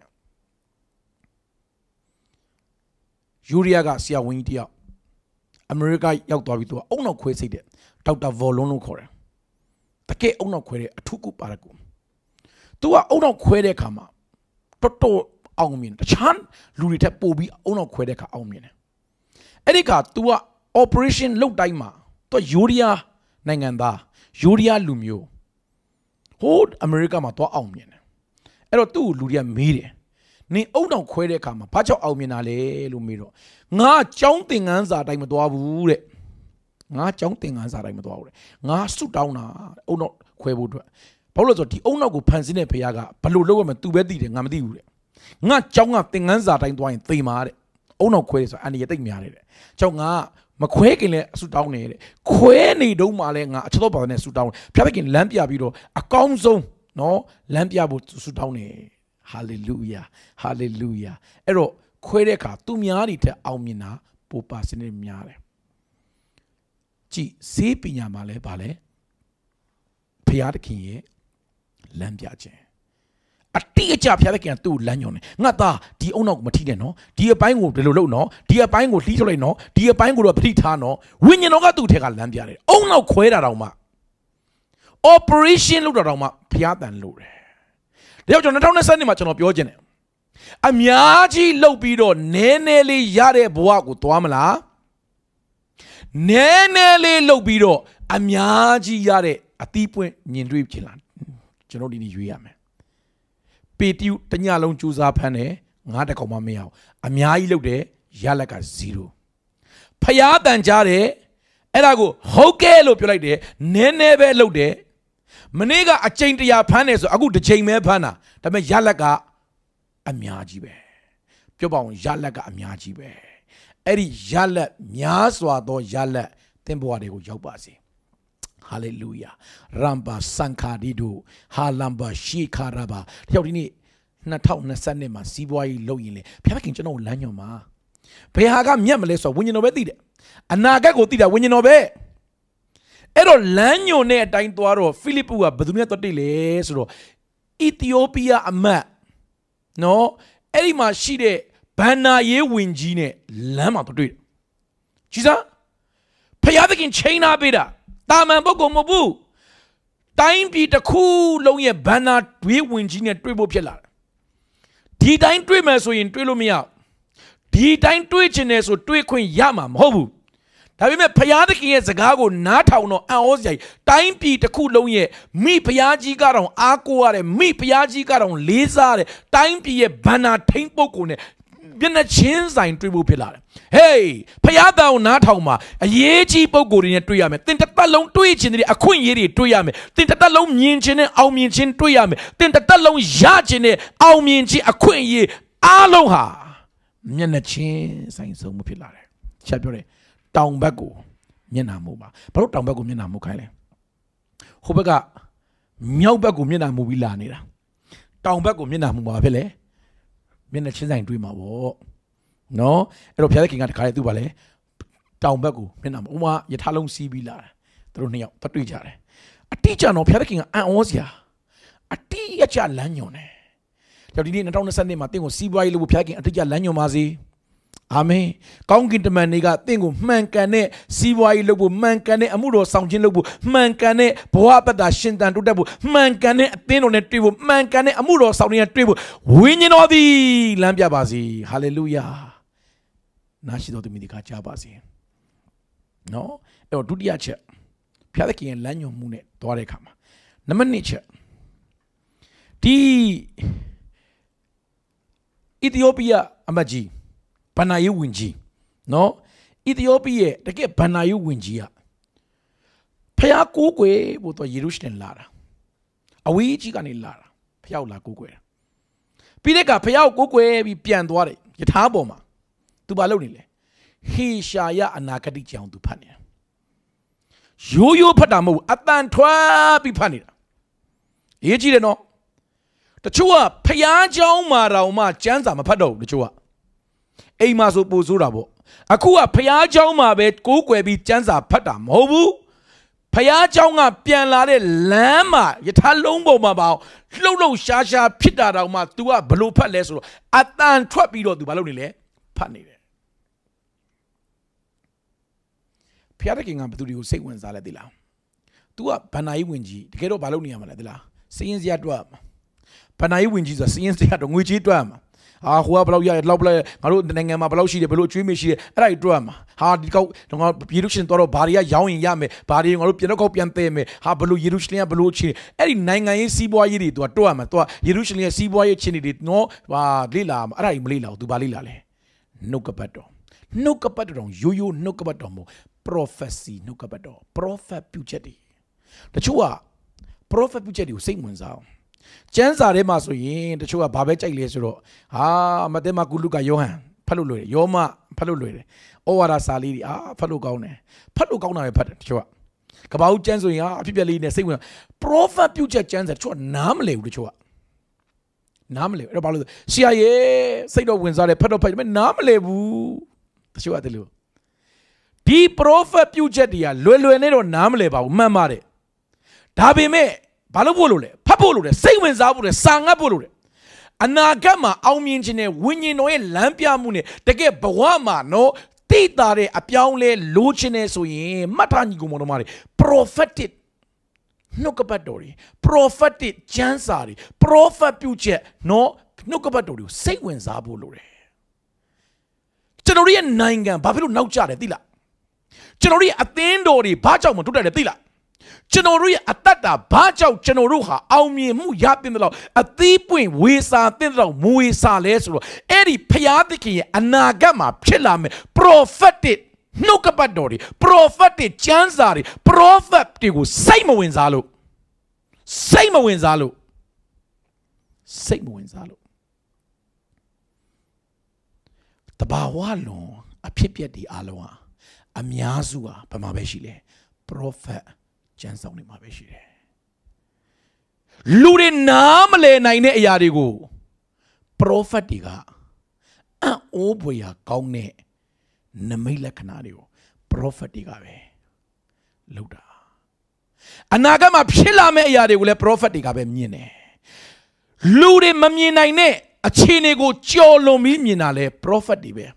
ယူရီးယားကဆရာဝန်ကြီးတယောက်အမေရိကရောက်သွားပြီးသူကအုံနောက်ခွဲစိတ်တဲ့ဒေါက်တာဗော်လွန်လို့ခေါ်တယ်တကယ်အုံနောက်ခွဲတဲ့အထူးကူပါရကူသူကအုံနောက်ခွဲတဲ့အခါမှာတော်တော်အောင်မြင်တခြားလူတွေထက်ပိုပြီးအုံနောက်ခွဲတဲ့အခါအောင်မြင်တယ်အဲ့ဒီက तू က operation လုပ်တိုင်းမှာ तू ယူရီးယားနိုင်ငံသားယူရီးယားလူမျိုးဟိုးအမေရိကမှာသွားအောင်မြင်တယ်အဲ့တော့သူ့ကိုလူတွေကမေးတယ်နင်အုံနောက်ခွဲတဲ့အခါမှာဘာကြောင့်အောင်မြင်တာလဲလို့မေးတော့ငါကြောင်းသင်ငန်းစာတိုင်းမသွားဘူးတဲ့ငါကြောင်းသင်ငန်းစာတိုင်းမသွားဘူးတဲ့ငါဆုတောင်းတာအုံနောက်ခွဲဖို့အတွက်ဘာလို့လဲဆိုတော့ဒီအုံနောက်ကိုဖန်ဆင်းတဲ့ဖခင်ကဘလို့လုပ်ရမလဲ तू ပဲသိတယ်ငါမသိဘူးတဲ့ငါကြောင်းကသင်ငန်းစာတိုင်းသွားရင်သေမှာတဲ့အုံနောက်ခွဲတယ်ဆိုအန်ဒီရတိတ်များတယ်တဲ့ကြောင့်ငါမခွဲခင်လဲဆုတောင်းနေတဲ့ခွဲနေတုန်းမှလဲငါအချက်တော့ပါနဲ့ဆုတောင်းဖခင်လမ်းပြပြီးတော့အကောင်းဆုံးနော်လမ်းပြဖို့ဆုတောင်းနေဟာလေလုယာဟာလေလုယာအဲ့တော့ခွဲတဲ့အခါသူများတွေထက်အောင်မြင်တာပိုပါစနစ်များတယ်ကြည်ဈေးပညာမှာလဲဗာလဲဖခင်တခင်ရဲ့လမ်းပြခြင်းအတိအကျဖခင်တခင်ကသူ့ကိုလမ်းညွှန်တယ်ငါသားဒီအုံနောက်ကိုမထိနဲ့နော်ဒီအပိုင်းကိုဘယ်လိုလုပ်နော်ဒီအပိုင်းကိုလှီးထုတ်လိုက်နော်ဒီအပိုင်းကိုတော့ပဋိထားနော်ဝိညာဉ်တော်ကသူ့ထက်ကလမ်းပြတယ်အုံနောက်ခွဲတာတောင်မှ operation လုပ်တာတောင်မှဖခင်တန်လို့တယ်ဒါကြောင့်ကျွန်တော်2020နှစ်မှာကျွန်တော်ပြောခြင်းတယ်အများကြီးလှုပ်ပြီးတော့နည်းနည်းလေးရတဲ့ဘဝကိုသွားမလားနည်းနည်းလေးလှုပ်ပြီးတော့အများကြီးရတဲ့အသီးပွင့်မြင်တွေ့ခြင်းလားကျွန်တော်ဒီနေ့ရွေးရမယ်ပေတူတညလုံးကြိုးစားဖမ်းတယ်ငါးတကောင်မှမရအောင်အများကြီးလှုပ်တယ်ရလက်ကဇီရိုဖျားတန်ကြတယ်အဲ့ဒါကိုဟုတ်ကဲ့လို့ပြောလိုက်တယ်နည်းနည်းပဲလှုပ်တယ်မနေ့ကအချိန်တရာဖမ်းတယ်ဆိုအခုတစ်ချိန်ပဲဖမ်းတာဒါပေမဲ့ရလက်ကအများကြီးပဲပြောပါအောင်ရလက်ကအများကြီးပဲအဲ့ဒီရလက်များစွာသောရလက်သင်ဘဝတွေကိုရောက်ပါစေဟာလေလုယာရမ်ဘာစန်ခါဒီဒိုဟာလမ်ဘာရှီခါရာဘာတယောက်ဒီနေ့2020နှစ်မှာစီးပွားရေးလုပ်ရင်လေဖခင်ကျွန်တော်လမ်းညွှန်ပါဘယ်ဟာကမြတ်မလဲဆိုတော့ဝိညာဉ်တော်ပဲသိတယ်အနာဂတ်ကိုသိတာဝိညာဉ်တော်ပဲအဲ့တော့လမ်းညွန်တဲ့အတိုင်းသွားတော့ဖိလိပ္ပုကဘယ်သူနဲ့တွေ့တယ်လဲဆိုတော့အီသီယိုးပီးယားအမတ်နော်အဲ့ဒီမှာရှိတဲ့ဘန္နာရေးဝင်ကြီးနဲ့လမ်းမှာတွေ့တယ်ကြည်စားဖျားသခင်ချိန်နာပေးတာတာမန်ပုဂ္ဂိုလ်မဟုတ်ဘူးတိုင်းပြည်တစ်ခုလုံးရဲ့ဘန္နာတွေးဝင်ကြီးနဲ့တွေ့ဖို့ဖြစ်လာတယ်ဒီတိုင်းတွေ့မယ်ဆိုရင်တွေ့လို့မရဒီတိုင်းတွေ့ချင်တယ်ဆိုတွေ့ခွင့်ရမှာမဟုတ်ဘူးဒါပေမဲ့ဖျားသခင်ရဲ့စကားကိုနားထောင်တော့အံ့ဩစရာတိုင်းပြည်တစ်ခုလုံးရဲ့မိဖျားကြီးကတော့အားကိုးရတယ်မိဖျားကြီးကတော့လေးစားတယ်တိုင်းပြည်ရဲ့ဘန္နာထိန်ပုဂ္ဂိုလ်နဲ့မျက်နှာချင်းဆိုင်တွေ့ဖို့ဖြစ်လာတယ်ဟေးဖျားသားကိုနားထောင်မှာအရေးကြီးပုဂ္ဂိုလ်တွေနဲ့တွေ့ရမယ်တင်တစ်သက်လုံးတွေ့ချင်တဲ့အခွင့်အရေးတွေတွေ့ရမယ်တင်တစ်သက်လုံးမြင်ချင်တဲ့အောင်မြင်ခြင်းတွေ့ရမယ်တင်တစ်သက်လုံးရချင်တဲ့အောင်မြင်ခြင်းအခွင့်အရေးအားလုံးဟာမျက်နှာချင်းဆိုင်ဆုံးမှုဖြစ်လာတယ်ချက်ပြောတယ်တောင်ဘက်ကိုမျက်နှာမူပါဘာလို့တောင်ဘက်ကိုမျက်နှာမူခိုင်းလဲဟိုဘက်ကမြောက်ဘက်ကိုမျက်နှာမူပြီးလာနေတာတောင်ဘက်ကိုမျက်နှာမူပါဖြစ်လေမျက်နှာချင်းဆိုင်တွေ့မှာပေါ့နော်အဲ့တော့ဘုရားသခင်ကတခါလေသူ့ပါလေတောင်ဘက်ကိုမျက်နှာမှာဥမာယထာလုံးစီးပြီးလာတယ်သူတို့နှစ်ယောက်တတွေ့ကြတယ်အတိကျတော့ဘုရားသခင်ကအံ့ဩစရာအတိအကျလမ်းညွှန်တယ်ကြောင့်ဒီနေ့၂၀၂၂မှာတင့်ကိုစီးပွားရေးလို့ဘုရားသခင်အတိအကျလမ်းညွှန်ပါစေအာမင်ကောင်းကင်တမန်တွေကတင့်ကိုမှန်ကန်တဲ့စီးပွားရေးလုပ်ဖို့မှန်ကန်တဲ့အမှုတော်ဆောင်ခြင်းလုပ်ဖို့မှန်ကန်တဲ့ဘဝပတ်တာရှင်သန်တိုးတက်ဖို့မှန်ကန်တဲ့အသင်းတော်နဲ့တွေ့ဖို့မှန်ကန်တဲ့အမှုတော်ဆောင်ခြင်းနဲ့တွေ့ဖို့ဝိညာဉ်တော်သည်လမ်းပြပါစေဟာလေလုယာနာရှိတော်သူမိဒီကကြားပါစေနော်အဲ့တော့ဒုတိယချက်ဘုရားသခင်ရဲ့လမ်းညွှန်မှုနဲ့သွားတဲ့အခါမှာနံပါတ်၂ချက်ဒီအီသီယိုးပီးယားအမတ်ကြီးဘဏ္ဍာရေးဝန်ကြီးနော်အီသီယိုးပီးရဲ့တကယ်ဘဏ္ဍာရေးဝန်ကြီးကဖျားကိုးကွယ်ဖို့တော့ယေရုရှလင်လာတာအဝေးကြီးကနေလာတာဖျားကိုလာကိုးကွယ်တာပြီးတဲ့ကဖျားကိုကိုးကွယ်ပြီးပြန်သွားတယ်ယထာပေါ်မှာသူဘာလုပ်နေလဲဟေရှာယအနာဂတိကြောင်သူဖတ်နေတာရိုးရိုးဖတ်တာမဟုတ်အတန်ထွက်ပြီးဖတ်နေတာအရေးကြီးတယ်နော်တချို့ကဖျားเจ้าမှာတောင်မှကျမ်းစာမဖတ်တော့ဘူးတချို့ကအိမ်မှာဆိုပို့စိုးတာပေါ့အခုကဖျားเจ้าမှာပဲကိုးကွယ်ပြီးကျမ်းစာဖတ်တာမဟုတ်ဘူးဖျားเจ้าကပြန်လာတဲ့လမ်းမှာယထာလုံးပေါ်မှာပေါ့လှုပ်လှုပ်ရှားရှားဖြစ်တာတောင်မှ तू ကဘလို့ဖတ်လဲဆိုတော့အတန်ထွက်ပြီးတော့ तू ဘာလုပ်နေလဲဖတ်နေတယ်ဖျားတဲ့ခင်ကဘသူတွေကိုစိတ်ဝင်စားလဲသိလား तू ကဘဏ္ဍာရေးဝင်ကြီးတကယ်တော့ဘာလုပ်နေရမှာလဲသိလားစည်ရင်စရာတွက်မှာဘဏ္ဍာရေးဝင်ကြီးဆိုတာစည်ရင်စရာတော့ငွေကြီးတွက်မှာဟာဟိုကဘလောက်ရလောက်ဘလောက်ငါတို့နိုင်ငံမှာဘလောက်ရှိတယ်ဘလို့အကျွေးမရှိတယ်အဲ့ဒါကြီးတွက်မှာဟာဒီကောက်ငါယေရုရှလင်တော့ဘာတွေကရောင်းရင်ရမယ်ဘာတွေငါတို့ပြန်တော့ကောက်ပြန်သေးမယ်ဟာဘလို့ယေရုရှလင်ကဘလို့ချင်းအဲ့ဒီနိုင်ငံရေးစီးပွားရေးတွေ तू တွက်မှာ तू ယေရုရှလင်ရဲ့စီးပွားရေးချင်းတွေနော်ဟာလေ့လာမှာအဲ့ဒါကြီးမလေ့လာဘူး तू ဘာလေ့လာလဲနှုတ်ကပတ်တော်နှုတ်ကပတ်တော်ရိုးရိုးနှုတ်ကပတ်တော်မို့ prophecy နှုတ်ကပတ်တော် prophet ပြုချက်တွေတချို့က prophet ပြုချက်တွေကိုစိတ်ဝင်စားအောင်ကျမ်းစာထဲမှာဆိုရင်တချို့ကဘာပဲကြိုက်လဲဆိုတော့ဟာမဿဲမာကုလုကယောဟန်ဖတ်လို့လွယ်တယ်ယောမဖတ်လို့လွယ်တယ်ဩဝါဒစာလေးတွေအာဖတ်လို့ကောင်းတယ်ဖတ်လို့ကောင်းတာပဲဖတ်တယ်တချို့ကကပ္ပဦးကျမ်းဆိုရင်ဟာအဖြစ်ပြက်လေးနဲ့စိတ်ဝင် prophet ပြုချက်ကျမ်းစာတချို့ကနားမလည်ဘူးတချို့ကနားမလည်အဲ့တော့ဘာလို့ဆရာရဲ့စိတ်တော့ဝင်စားတယ်ဖတ်တော့ဖတ်တယ်နားမလည်ဘူးတချို့ကတည်းလို့ဒီ prophet ပြုချက်တွေကလွယ်လွယ်နဲ့တော့နားမလည်ပါဘူးမှန်ပါတယ်ဒါပေမဲ့ဘာလို့ဖို့လို့လဲဖတ်ဖို့လို့လဲစိတ်ဝင်စားဖို့လဲစာငတ်ဖို့လို့လဲအနာဂတ်မှာအောင်မြင်ခြင်းနဲ့ဝိညာဉ်တော်ရဲ့လမ်းပြမှုနဲ့တကယ်ဘဝမှာနော်တိတာတဲ့အပြောင်းလဲလိုချင်နေဆိုရင်မှတ်ထားညီကောင်တော်မတွေ prophetic နှုတ်ကပတ်တော်တွေ prophetic ကျမ်းစာတွေ prophet ပြုချက်နော်နှုတ်ကပတ်တော်တွေကိုစိတ်ဝင်စားဖို့လိုတယ်ကျွန်တော်ရဲ့နိုင်ငံဘာဖြစ်လို့နောက်ကျတယ်သိလားကျွန်တော်ရဲ့အသင်းတော်တွေဘာကြောင့်မတိုးတက်လဲသိလားကျွန်တော်တို့ရဲ့အတ္တတာဘာကြောင့်ကျွန်တော်တို့ဟာအောင်မြင်မှုရတဲ့တော့အသီးပွင့်ဝေစာတဲ့တော့မဝေစာလဲဆိုတော့အဲ့ဒီဖျားသခင်ရဲ့အနာဂတ်မှာဖြစ်လာမယ် prophetic နှုတ်ကပတ်တော်တွေ prophetic ကျမ်းစာတွေ prophet တွေကိုစိတ်မဝင်စားလို့စိတ်မဝင်စားလို့စိတ်မဝင်စားလို့တဘာဝလုံးအဖြစ်ပြက်ဒီအလုံးဟာအများစုဟာဘာမှပဲရှိလဲ prophetကျမ်းဆောင်နေမှာပဲရှိတယ်လူတွေနားမလည်နိုင်တဲ့အရာတွေကို prophet တွေကအံ့ဩဖွယ်ရာကောင်းတဲ့နမိတ်လက္ခဏာတွေကို prophet တွေကပဲလုပ်တာအနာဂတ်မှာဖြစ်လာမယ့်အရာတွေကိုလည်း prophet တွေကပဲမြင်တယ်လူတွေမမြင်နိုင်တဲ့အခြေအနေကိုကြော်လွန်ပြီးမြင်တာလဲ prophet တွေပဲ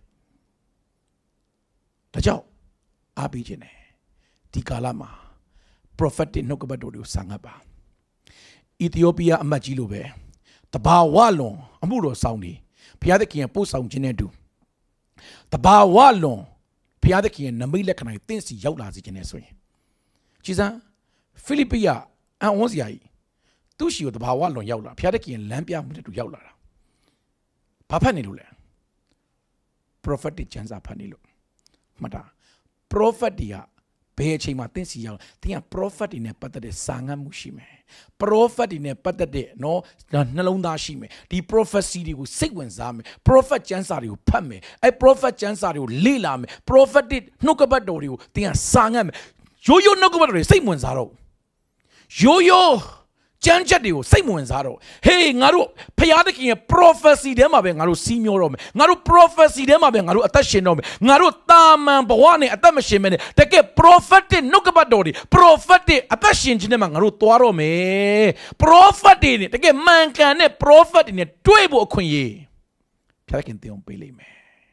ဒါကြောင့်အားပေးခြင်းတယ်ဒီကာလမှာprophetic နှုတ်ကပတ်တော်တွေကိုစာငတ်ပါအီသီယိုးပီးယားအမတ်ကြီးလိုပဲတဘာဝလွန်အမှုတော်ဆောင်နေဘုရားသခင်ရဲ့ပို့ဆောင်ခြင်းနဲ့တူတဘာဝလွန်ဘုရားသခင်ရဲ့နမိတ်လက္ခဏာတွေသင်စီရောက်လာစေခြင်းနဲ့ဆိုရင်ကြည်စမ်းဖိလိပ္ပိကအံ့ဩစရာကြီးသူ့ရှိကိုတဘာဝလွန်ရောက်လာဘုရားသခင်ရဲ့လမ်းပြမှုနဲ့တူရောက်လာတာဘာဖတ်နေလို့လဲ prophetic ကျမ်းစာဖတ်နေလို့မှတ်တာ prophet တွေကဘယ်အချိန်မှာသင်စီရောက်သင်က prophet တွေနဲ့ပတ်သက်တဲ့စာငတ်မှုရှိမယ် prophet တွေနဲ့ပတ်သက်တဲ့နော်နှလုံးသားရှိမယ်ဒီ prophecy တွေကိုစိတ်ဝင်စားမယ် prophet ကျမ်းစာတွေကိုဖတ်မယ်အဲ prophet ကျမ်းစာတွေကိုလေ့လာမယ် prophetic နှုတ်ကပတ်တော်တွေကိုသင်ကစာငတ်မယ်ရိုးရိုးနှုတ်ကပတ်တော်တွေစိတ်ဝင်စားတော့ရိုးရိုးကျမ်းချက်တွေကိုစိတ်ဝင်စားတော့ hey ငါတို့ဖျားသခင်ရဲ့ prophecy ထဲမှာပဲငါတို့စီးမျောတော့မယ်ငါတို့ prophecy ထဲမှာပဲငါတို့အသက်ရှင်တော့မယ်ငါတို့တာမန်ဘဝနဲ့အသက်မရှင်မဲနဲ့တကယ် prophetic နှုတ်ကပတ်တော်တွေ prophetic အသက်ရှင်ခြင်းထဲမှာငါတို့သွားတော့မယ် prophet တွေနဲ့တကယ်မှန်ကန်တဲ့ prophet တွေနဲ့တွေ့ဖို့အခွင့်အရေးဖျားသခင်သင်အောင်ပေးလိမ့်မယ်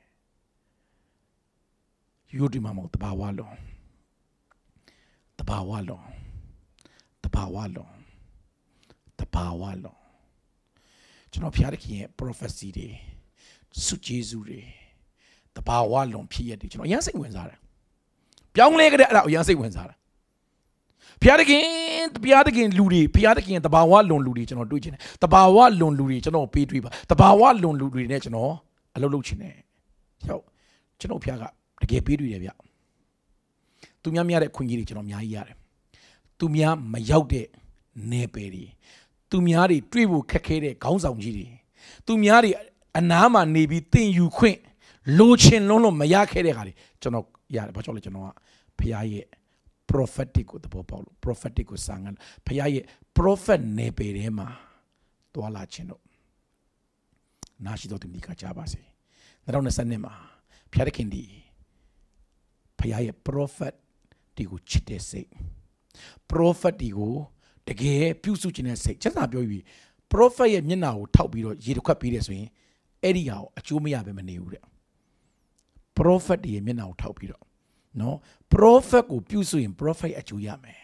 ယူဒီမှာမဟုတ်တဘာဝလုံးတဘာဝလုံးတဘာဝလုံးတဘာဝလုံးကျွန်တော်ဖျားသခင်ရဲ့ prophecy တွေစုကျေးဇူးတွေတဘာဝလုံးဖြစ်ရတယ်ကျွန်တော်အရင်စိတ်ဝင်စားတယ်ပြောင်းလဲကြတဲ့အဲ့ဒါအရင်စိတ်ဝင်စားတယ်ဖျားသခင်ဖျားသခင်လူတွေဖျားသခင်တဘာဝလုံးလူတွေကျွန်တော်တွေ့ချင်တယ်တဘာဝလုံးလူတွေကျွန်တော်ပေးတွေ့ပါတဘာဝလုံးလူတွေနဲ့ကျွန်တော်အလုပ်လုပ်ချင်တယ်ဟုတ်ကျွန်တော်ဖျားကတကယ်ပေးတွေ့တယ်ဗျသူများများတဲ့ခွင့်ကြီးတွေကျွန်တော်အများကြီးရတယ်သူများမရောက်တဲ့နေပယ်တွေသူများတွေတွေ့ဖို့ခက်ခဲတဲ့ခေါင်းဆောင်ကြီးတွေသူများတွေအနားမှာနေပြီးသင်ယူခွင့်လိုချင်လုံးလုံးမရခဲ့တဲ့ခါတွေကျွန်တော်ရတယ်ဘာကြောင့်လဲကျွန်တော်ကဖခင်ရဲ့ prophetic ကိုသဘောပေါက်လို့ prophetic ကိုစာငန်းဖခင်ရဲ့ prophet နေပယ်ထဲမှာတွာလာခြင်းတော့နာရှိတော်သူမိကကြားပါစေ၂၀၂၂မှာဖခင်ဒီဖခင်ရဲ့ prophet ဒီကိုချစ်တဲ့စိတ် prophet ဒီကိုတကယ်ပြုစုခြင်းတဲ့စိတ်ချက်စာပြောပြီး prophet ရဲ့မျက်နှာကိုထောက်ပြီးတော့ရေတစ်ခွက်ပေးတယ်ဆိုရင်အဲ့ဒီဟာကိုအကျိုးမရဘဲမနေဘူးတဲ့ prophet ရဲ့မျက်နှာကိုထောက်ပြီးတော့နော် prophet ကိုပြုစုရင် prophet အကျိုးရမယ်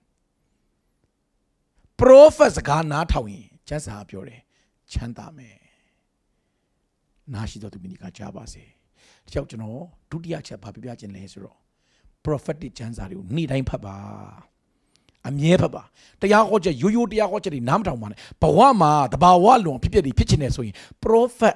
prophet စကားနားထောင်ရင်ချက်စာပြောတယ်ချမ်းသာမယ်နာရှိတော်သူမိကကြားပါစေဒီကြောင့်ကျွန်တော်ဒုတိယချက်ဘာပြပြခြင်းလဲဆိုတော့ prophetic ကျမ်းစာတွေကိုနေ့တိုင်းဖတ်ပါအမြဲဖတ်ပါတရားဟောချက်ရိုးရိုးတရားဟောချက်တွေနားမထောင်ပါနဲ့ဘဝမှာတဘာဝလွန်ဖြစ်ဖြစ်တွေဖြစ်ချင်တယ်ဆိုရင် prophet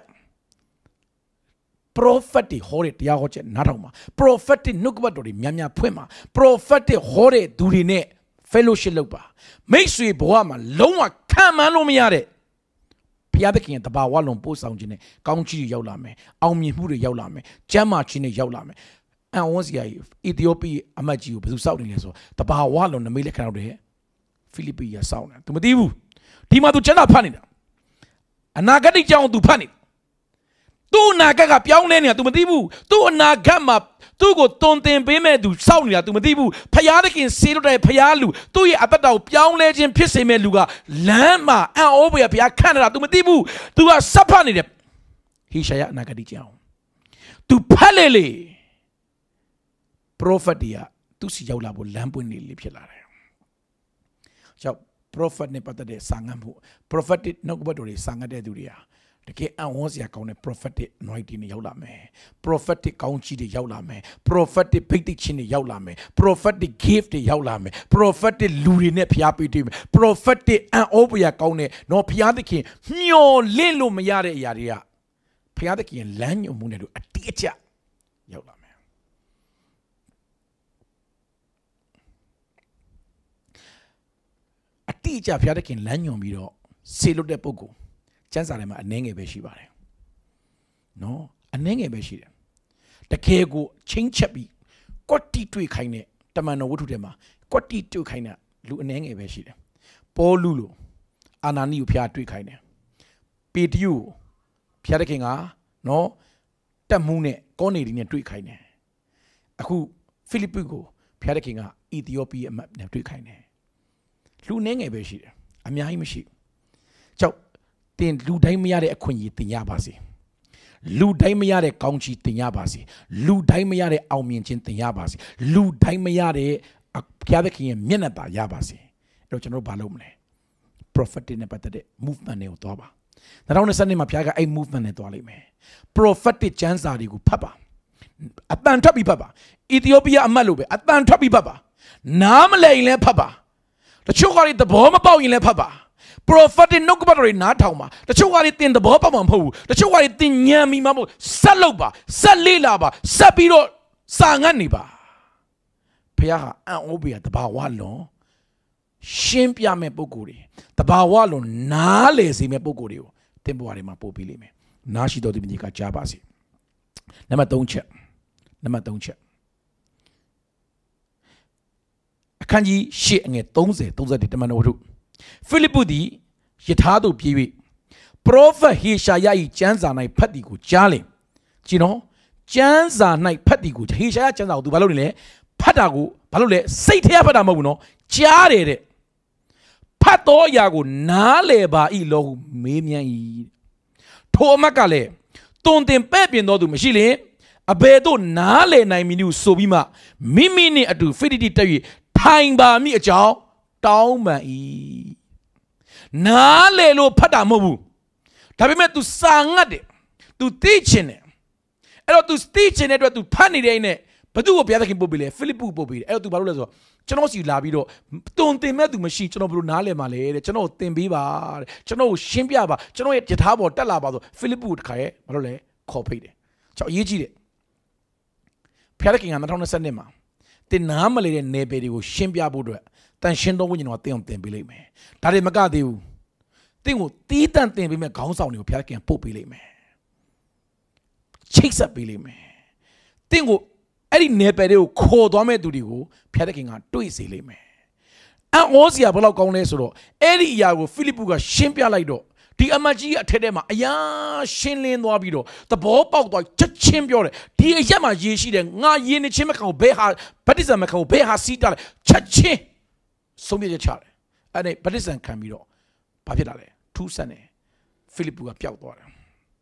prophet တွေဟောတဲ့တရားဟောချက်နားထောင်ပါ prophetic နှုတ်ကပတ်တော်တွေများများဖွင့်ပါ prophetic ဟောတဲ့သူတွေနဲ့ fellowship လုပ်ပါမိတ်ဆွေဘဝမှာလုံးဝခံမှန်းလို့မရတဲ့ဘုရားသခင်ရဲ့တဘာဝလွန်ပို့ဆောင်ခြင်းနဲ့ကောင်းချီးတွေရောက်လာမယ်အောင်မြင်မှုတွေရောက်လာမယ်ကျမ်းမာခြင်းတွေရောက်လာမယ်အန်ဝန်းစီယာအီသီယိုးပီးအမတ်ကြီးကိုဘယ်သူစောင့်နေလဲဆိုတဘာဝလုံးနမိတ်လက်ခံတော့တယ်ဖိလိပ္ပိကစောင့်တယ်သူမသိဘူးဒီမှာသူကျမ်းစာဖတ်နေတာအနာဂတ်ကြောင့်သူဖတ်နေသူ့အနာဂတ်ကပြောင်းလဲနေတာသူမသိဘူးသူ့အနာဂတ်မှာသူ့ကိုတုံတင်ပေးမဲ့သူစောင့်နေတာသူမသိဘူးဖယားသခင်စေလို့တဲ့ဖယားလူသူ့ရဲ့အသက်တာကိုပြောင်းလဲခြင်းဖြစ်စေမဲ့လူကလမ်းမှာအံ့ဩဖွယ်ဖယားခန့်နေတာသူမသိဘူးသူကစပ်ဖတ်နေတယ်ဟေရှာယအနာဂတ်ကြောင့်သူဖတ်လေလေ prophet တွေကသူစီရောက်လာဖို့လမ်းပွင့်နေလေဖြစ်လာတယ်။ကြောင့် prophet နဲ့ပတ်သက်တဲ့စာငတ်မှု prophetic နှုတ်ကပတ်တော်တွေစာငတ်တဲ့သူတွေဟာတကယ်အံ့ဩစရာကောင်းတဲ့ prophetic anointing တွေရောက်လာမယ်။ prophetic ကောင်းချီးတွေရောက်လာမယ်။ prophetic ဗိတ်တိချင်းတွေရောက်လာမယ်။ prophetic gift တွေရောက်လာမယ်။ prophetic လူတွေနဲ့ဖျားပေးတွေ့မယ်။ prophetic အံ့ဩဖွယ်ကောင်းတဲ့နော်ဖျားသခင်မျော်လင့်လို့မရတဲ့အရာတွေကဖျားသခင်လမ်းညွှန်မှုနဲ့တို့အတိအကျရောက်လာမယ်အတိအကျဖျားသခင်လမ်းညွှန်ပြီးတော့စေလွတ်တဲ့ပုဂ္ဂိုလ်ကျမ်းစာထဲမှာအနှဲငယ်ပဲရှိပါတယ်နော်အနှဲငယ်ပဲရှိတယ်တကယ်ကိုချင်းချက်ပြီးကွက်တီတွေ့ခိုင်းတဲ့တမန်တော်ဝတ္ထုထဲမှာကွက်တီတွေ့ခိုင်းတဲ့လူအနှဲငယ်ပဲရှိတယ်ပေါလုလိုအာနာနီကိုဖျားတွေ့ခိုင်းတယ်ပေတရုဖျားတဲ့ခင်ကနော်တက်မှုနဲ့ကောနေဒီနဲ့တွေ့ခိုင်းတယ်အခုဖိလိပ္ပုကိုဖျားတဲ့ခင်ကအီသီယိုးပီးအမတ်နဲ့တွေ့ခိုင်းတယ်လူနှဲငယ်ပဲရှိတယ်အများကြီးမရှိကြောက်တင်လူတိုင်းမရတဲ့အခွင့်အရေးတင်ရပါစေလူတိုင်းမရတဲ့ကောင်းချီးတင်ရပါစေလူတိုင်းမရတဲ့အောင်မြင်ခြင်းတင်ရပါစေလူတိုင်းမရတဲ့ဘုရားသခင်ရဲ့မျက်နှာသာရပါစေအဲ့တော့ကျွန်တော်ဘာလုပ်မလဲ prophetic နဲ့ပတ်သက်တဲ့ movement တွေကိုသွားပါ၂၀၂၂မှာဘုရားကအဲ့ movement နဲ့သွားလိမ့်မယ် prophetic ကျမ်းစာတွေကိုဖတ်ပါအတန်ထွက်ပြီးဖတ်ပါအီသီယိုးပီးအမတ်လိုပဲအတန်ထွက်ပြီးဖတ်ပါနားမလည်ရင်လည်းဖတ်ပါတချို့ကလည်းသဘောမပေါက်ရင်လည်းဖတ်ပါ prophetic နှုတ်ကပတ်တော်တွေနားထောင်ပါတချို့ကလည်းတင်သဘောပေါက်မှာမဟုတ်ဘူးတချို့ကလည်းတင်ညံမိမှာမဟုတ်ဆက်လုပ်ပါဆက်လေ့လာပါဆက်ပြီးတော့စာငတ်နေပါဘုရားဟာအံ့ဩဖွယ်တဘာဝလွန်ရှင်းပြမဲ့ပုံကိုယ်တွေတဘာဝလွန်နားလေစေမဲ့ပုံကိုယ်တွေကိုတင်ပွားတွေမှာပို့ပေးလိမ့်မယ်နားရှိတော်သူမြစ်ကကြားပါစေနံပါတ်၃ချက်နံပါတ်၃ချက်အခန်းကြီး၈အငယ်၃၀ ၃၁တမန်တော်ဝတ္ထု Philip di yithadu piwi prophet Hishaya chanza nai phati ko chale chino chanza nai phati ko Hishaya chanza ko tu balo ni le phata ko balo le sait the ya phata ma bu no cha de de phat to ya ko na le ba i lo hu me myan yi tho amat ka le ton tin pe pin do tu mashi le abe to na le nai mi ni so bi ma mi mi ni atu fiditi tat yi thai ba mi a chaw taw man yi na le lo phata mo bu da pe me tu sa ngat de tu ti chin deအဲ့တော့ तू သိချင်တဲ့အတွက် तू ဖတ်နေတဲ့အင်းနဲ့ဘသူ့ကိုဘုရားသခင်ပို့ပေးလေဖိလိပ္ပုပို့ပေးတယ်အဲ့တော့ तू ဘာလို့လဲဆိုတော့ကျွန်တော်စီလာပြီးတော့တုံတင်မဲ့ तू မရှိကျွန်တော်ဘယ်လိုနားလည်မှာလဲတဲ့ကျွန်တော်ကိုသင်ပေးပါတဲ့ကျွန်တော်ကိုရှင်းပြပါကျွန်တော်ရဲ့ယထာပေါ်တက်လာပါဆိုဖိလိပ္ပုတခါရဲ့ဘာလို့လဲခေါ်ဖိတ်တယ်ကျွန်တော်အရေးကြီးတယ်ဘုရားသခင်က၂၀၂၂မှာတင်နားမလဲတဲ့နယ်ပယ်တွေကိုရှင်းပြဖို့အတွက်တန်ရှင်းတော်ဝိညာဉ်တော်ကသင်အောင်သင်ပေးလိမ့်မယ်ဒါတွေမကသေးဘူးသင်ကိုတီးတန့်သင်ပေးမဲ့ခေါင်းဆောင်တွေကိုဘုရားသခင်ပို့ပေးလိမ့်မယ်ချိတ်ဆက်ပေးလိမ့်မယ်တင့်ကိုအဲ့ဒီနယ်ပယ်တွေကိုခေါ်သွားမဲ့သူတွေကိုဖျားတဲ့ခင်ကတွေ့စေလိမ့်မယ်အန်ဩစရာဘယ်လောက်ကောင်းလဲဆိုတော့အဲ့ဒီအရာကိုဖိလိပ္ပုကရှင်းပြလိုက်တော့ဒီအမတ်ကြီးအထက်ထဲမှာအရာရှင်းလင်းသွားပြီးတော့သဘောပေါက်သွားချက်ချင်းပြောတယ်ဒီအရက်မှာရေရှိတယ်ငါရေနေချင်းမခံဘူးဘယ်ဟာဗတ္တိဇံမခံဘူးဘယ်ဟာစီးတာလဲချက်ချင်းဆုံးဖြတ်ချက်ချတယ်အဲ့ဒါဗတ္တိဇံခံပြီးတော့ဘာဖြစ်တာလဲထူးဆန်းတယ်ဖိလိပ္ပုကပျောက်သွားတယ်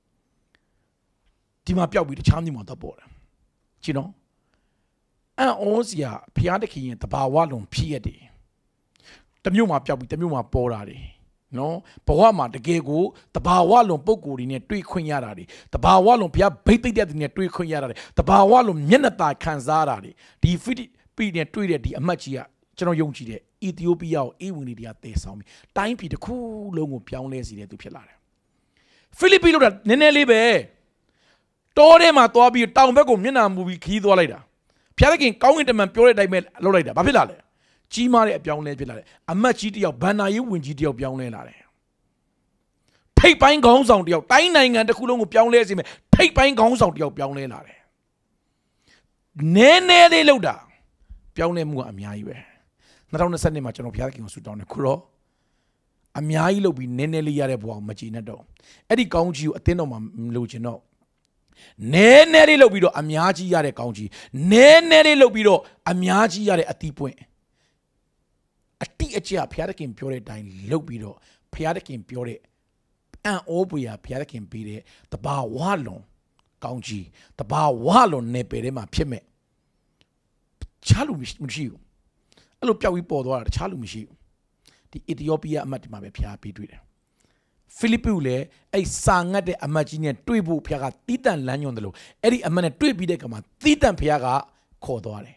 ဒီမှာပျောက်ပြီးတခြားမြို့မှာတော့ပေါ်တယ်ကြည့်နော်အန်ဩစရာဘုရားသခင်ရဲ့တဘာဝလုံးဖြစ်ရတယ်တမျိုးမှာပျောက်ပြီးတမျိုးမှာပေါ်တာတွေနော်ဘဝမှာတကယ်ကိုတဘာဝလုံးပုံကိုယ်တွေနဲ့တွေ့ခွင့်ရတာတွေတဘာဝလုံးဘုရားဗိတ်သိတဲ့သူနဲ့တွေ့ခွင့်ရတာတွေတဘာဝလုံးမျက်နှာตาခံစားတာတွေဒီဖိလိပ္ပိနဲ့တွေ့တဲ့ဒီအမတ်ကြီးကကျွန်တော်ယုံကြည်တယ်အီသီယိုးပီးယားကိုအေဝံဂေလိတရားတည်ဆောင်ပြီးတိုင်းပြည်တစ်ခုလုံးကိုပြောင်းလဲစေတဲ့သူဖြစ်လာတယ်ဖိလိပ္ပိလို့တာနည်းနည်းလေးပဲတော်ထဲမှာသွားပြီးတောင်ဘက်ကိုမျက်နှာမူပြီးခီးသွားလိုက်တာဘုရားသခင်ကောင်းကင်တမန်ပြောတဲ့အတိုင်းပဲလုပ်လိုက်တာဘာဖြစ်လာလဲကြီးမားတဲ့အပြောင်းလဲဖြစ်လာတယ်အမတ်ကြီးတယောက်ဗန္နာရေးဝင်ကြီးတယောက်ပြောင်းလဲလာတယ်ထိပ်ပိုင်းခေါင်းဆောင်တယောက်တိုင်းနိုင်ငံတစ်ခုလုံးကိုပြောင်းလဲစေမယ်ထိပ်ပိုင်းခေါင်းဆောင်တယောက်ပြောင်းလဲလာတယ်နည်းနည်းလေးလောက်တာပြောင်းလဲမှုကအများကြီးပဲ၂၀၂၂မှာကျွန်တော်ဘုရားသခင်ကိုဆုတောင်းတယ်ခုတော့အများကြီးလုပ်ပြီးနည်းနည်းလေးရတဲ့ဘဝကိုမကြည်နဲ့တော့အဲ့ဒီကောင်းကြီးကိုအသင်းတော်မှာမလိုချင်တော့နည်းနည်းလေးလုပ်ပြီးတော့အများကြီးရတဲ့ကောင်းကြီးနည်းနည်းလေးလုပ်ပြီးတော့အများကြီးရတဲ့အတီးပွင့်အတိအကျဘုရားသခင်ပြောတဲ့အတိုင်းလုပ်ပြီးတော့ဘုရားသခင်ပြောတဲ့အံ့ဩပွေရာဘုရားသခင်ပေးတဲ့တဘာဝလွန်ကောင်းကြီးတဘာဝလွန်နယ်ပယ်ထဲမှာဖြစ်မဲ့ချားလို့မရှိဘူးအဲ့လိုပျောက်ပြီးပေါ်သွားတာတခြားလူမရှိဘူးဒီအီသီယိုးပီးယားအမတ်ဒီမှာပဲဘုရားပေးတွေ့တယ်ဖိလိပ္ပုလည်းအဲ့စာငတ်တဲ့အမတ်ကြီးနဲ့တွေ့ဖို့ဘုရားကတီးတန့်လမ်းညွှန်တယ်လို့အဲ့ဒီအမတ်နဲ့တွေ့ပြီးတဲ့အခါမှာတီးတန့်ဘုရားကခေါ်သွားတယ်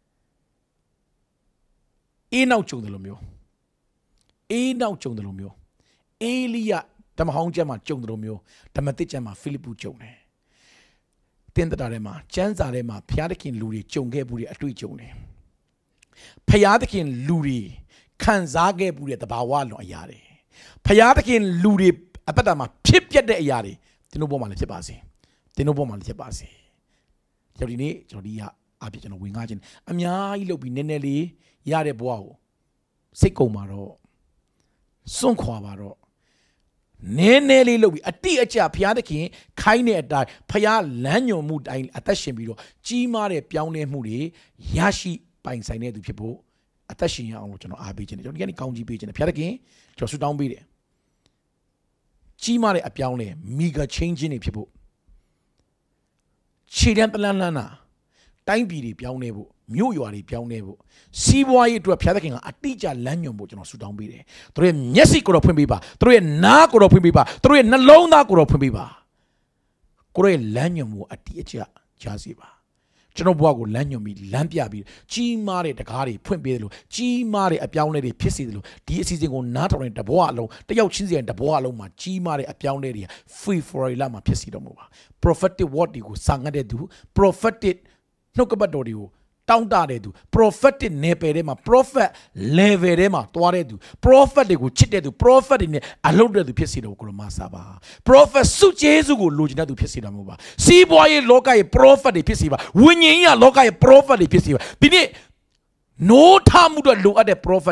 အေးနောက်ကြုံတယ်လို့မျိုးအေးနောက်ကြုံတယ်လို့မျိုးအေလိယဓမ္မဟောင်းကျမ်းမှာကြုံတယ်လို့မျိုးဓမ္မသစ်ကျမ်းမှာဖိလိပ္ပုကြုံတယ်တင်းတတာထဲမှာကျမ်းစာထဲမှာဘုရားသခင်လူတွေကြုံခဲ့မှုတွေအတွေ့အကြုံတွေဘုရားသခင်လူတွေခံစားခဲ့မှုတဲ့တဘာဝလွန်အရာတွေဖယားသခင်လူတွေအပတ်တာမှာဖြစ်ပျက်တဲ့အရာတွေတင်းတို့ဘောမှာလည်းဖြစ်ပါစေတင်းတို့ဘောမှာလည်းဖြစ်ပါစေကျွန်တော်ဒီနေ့ကျွန်တော်ဒီကအပြည့်ကျွန်တော်ဝင်ငါခြင်းအများကြီးလုပ်ပြီးနည်းနည်းလေးရတဲ့ဘဝကိုစိတ်ကုန်ပါတော့စွန့်ခွာပါတော့နည်းနည်းလေးလုပ်ပြီးအတိအကျဖယားသခင်ခိုင်းတဲ့အတိုင်းဖယားလမ်းညွန်မှုတိုင်းအသက်ရှင်ပြီးတော့ကြီးမားတဲ့ပြောင်းလဲမှုတွေရရှိပိုင်ဆိုင်တဲ့သူဖြစ်ဖို့အသက်ရှင်ရအောင်လို့ကျွန်တော်အားပေးခြင်းတယ်ကျွန်တော်ဒီကနေ့ကောင်းကြီးပေးခြင်းတယ်ဖျားသခင်ကျွန်တော်ဆုတောင်းပေးတယ်ကြီးမားတဲ့အပြောင်းလဲမိဂါ change တွေဖြစ်ဖို့ခြေတန်းပလန်းလန်းတာတိုင်းပြည်တွေပြောင်းလဲဖို့မြို့ရွာတွေပြောင်းလဲဖို့စီးပွားရေးအတွက်ဖျားသခင်ကအတိအကျလမ်းညွှန်ဖို့ကျွန်တော်ဆုတောင်းပေးတယ်သူတို့ရဲ့မျက်စိကိုတော့ဖွင့်ပေးပါသူတို့ရဲ့နားကိုတော့ဖွင့်ပေးပါသူတို့ရဲ့နှလုံးသားကိုတော့ဖွင့်ပေးပါကိုတို့ရဲ့လမ်းညွှန်မှုအတိအကျကြားစေပါကျွန်တော်ဘဝကိုလမ်းညွှန်ပြီးလမ်းပြပြီးကြီးမားတဲ့တကားတွေဖွင့်ပေးတယ်လို့ကြီးမားတဲ့အပြောင်းလဲတွေဖြစ်စေတယ်လို့ဒီအစီအစဉ်ကိုနားထောင်တဲ့တဘဝအလုံးတယောက်ချင်းစီရဲ့တဘဝအလုံးမှာကြီးမားတဲ့အပြောင်းလဲတွေ free for all လာမှာဖြစ်စီတော့မှာပါ prophetic word တွေကိုစာငတ်တဲ့သူ prophetic နှုတ်ကပတ်တော်တွေကိုတောင်းတတဲ့သူ prophetic နယ်ပယ်ထဲမှာ prophet level ထဲမှာတွားတဲ့သူ prophet တွေကိုချစ်တဲ့သူ prophet တွေနဲ့အလုပ်တဲ့သူဖြစ်စီတော့ကိုလိုမဆာပါ prophet စုကျေးဇူးကိုလိုချင်တဲ့သူဖြစ်စီတော်မူပါစီးပွားရေးလောကရဲ့ prophet တွေဖြစ်စီပါဝိညာဉ်ရေးလောကရဲ့ prophet တွေဖြစ်စီပါဒီနေ့နိုးထမှုတော့လိုအပ်တဲ့ prophet တွေ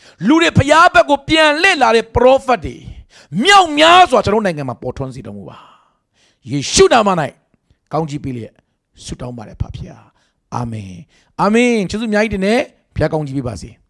လူတွေဖျားဘက်ကိုပြန်လှည့်လာတဲ့ prophet တွေမြောက်များစွာကျွန်တော်နိုင်ငံမှာပေါ်ထွန်းစေတော်မူပါယေရှုနာမ၌ကောင်းချီးပေးလျက်ဆုတောင်းပါတယ်ဖခင်အာမင်အာမင်ကျေးဇူးအများကြီးတင်နဲ့ဖခင်ကောင်းချီးပေးပါစေ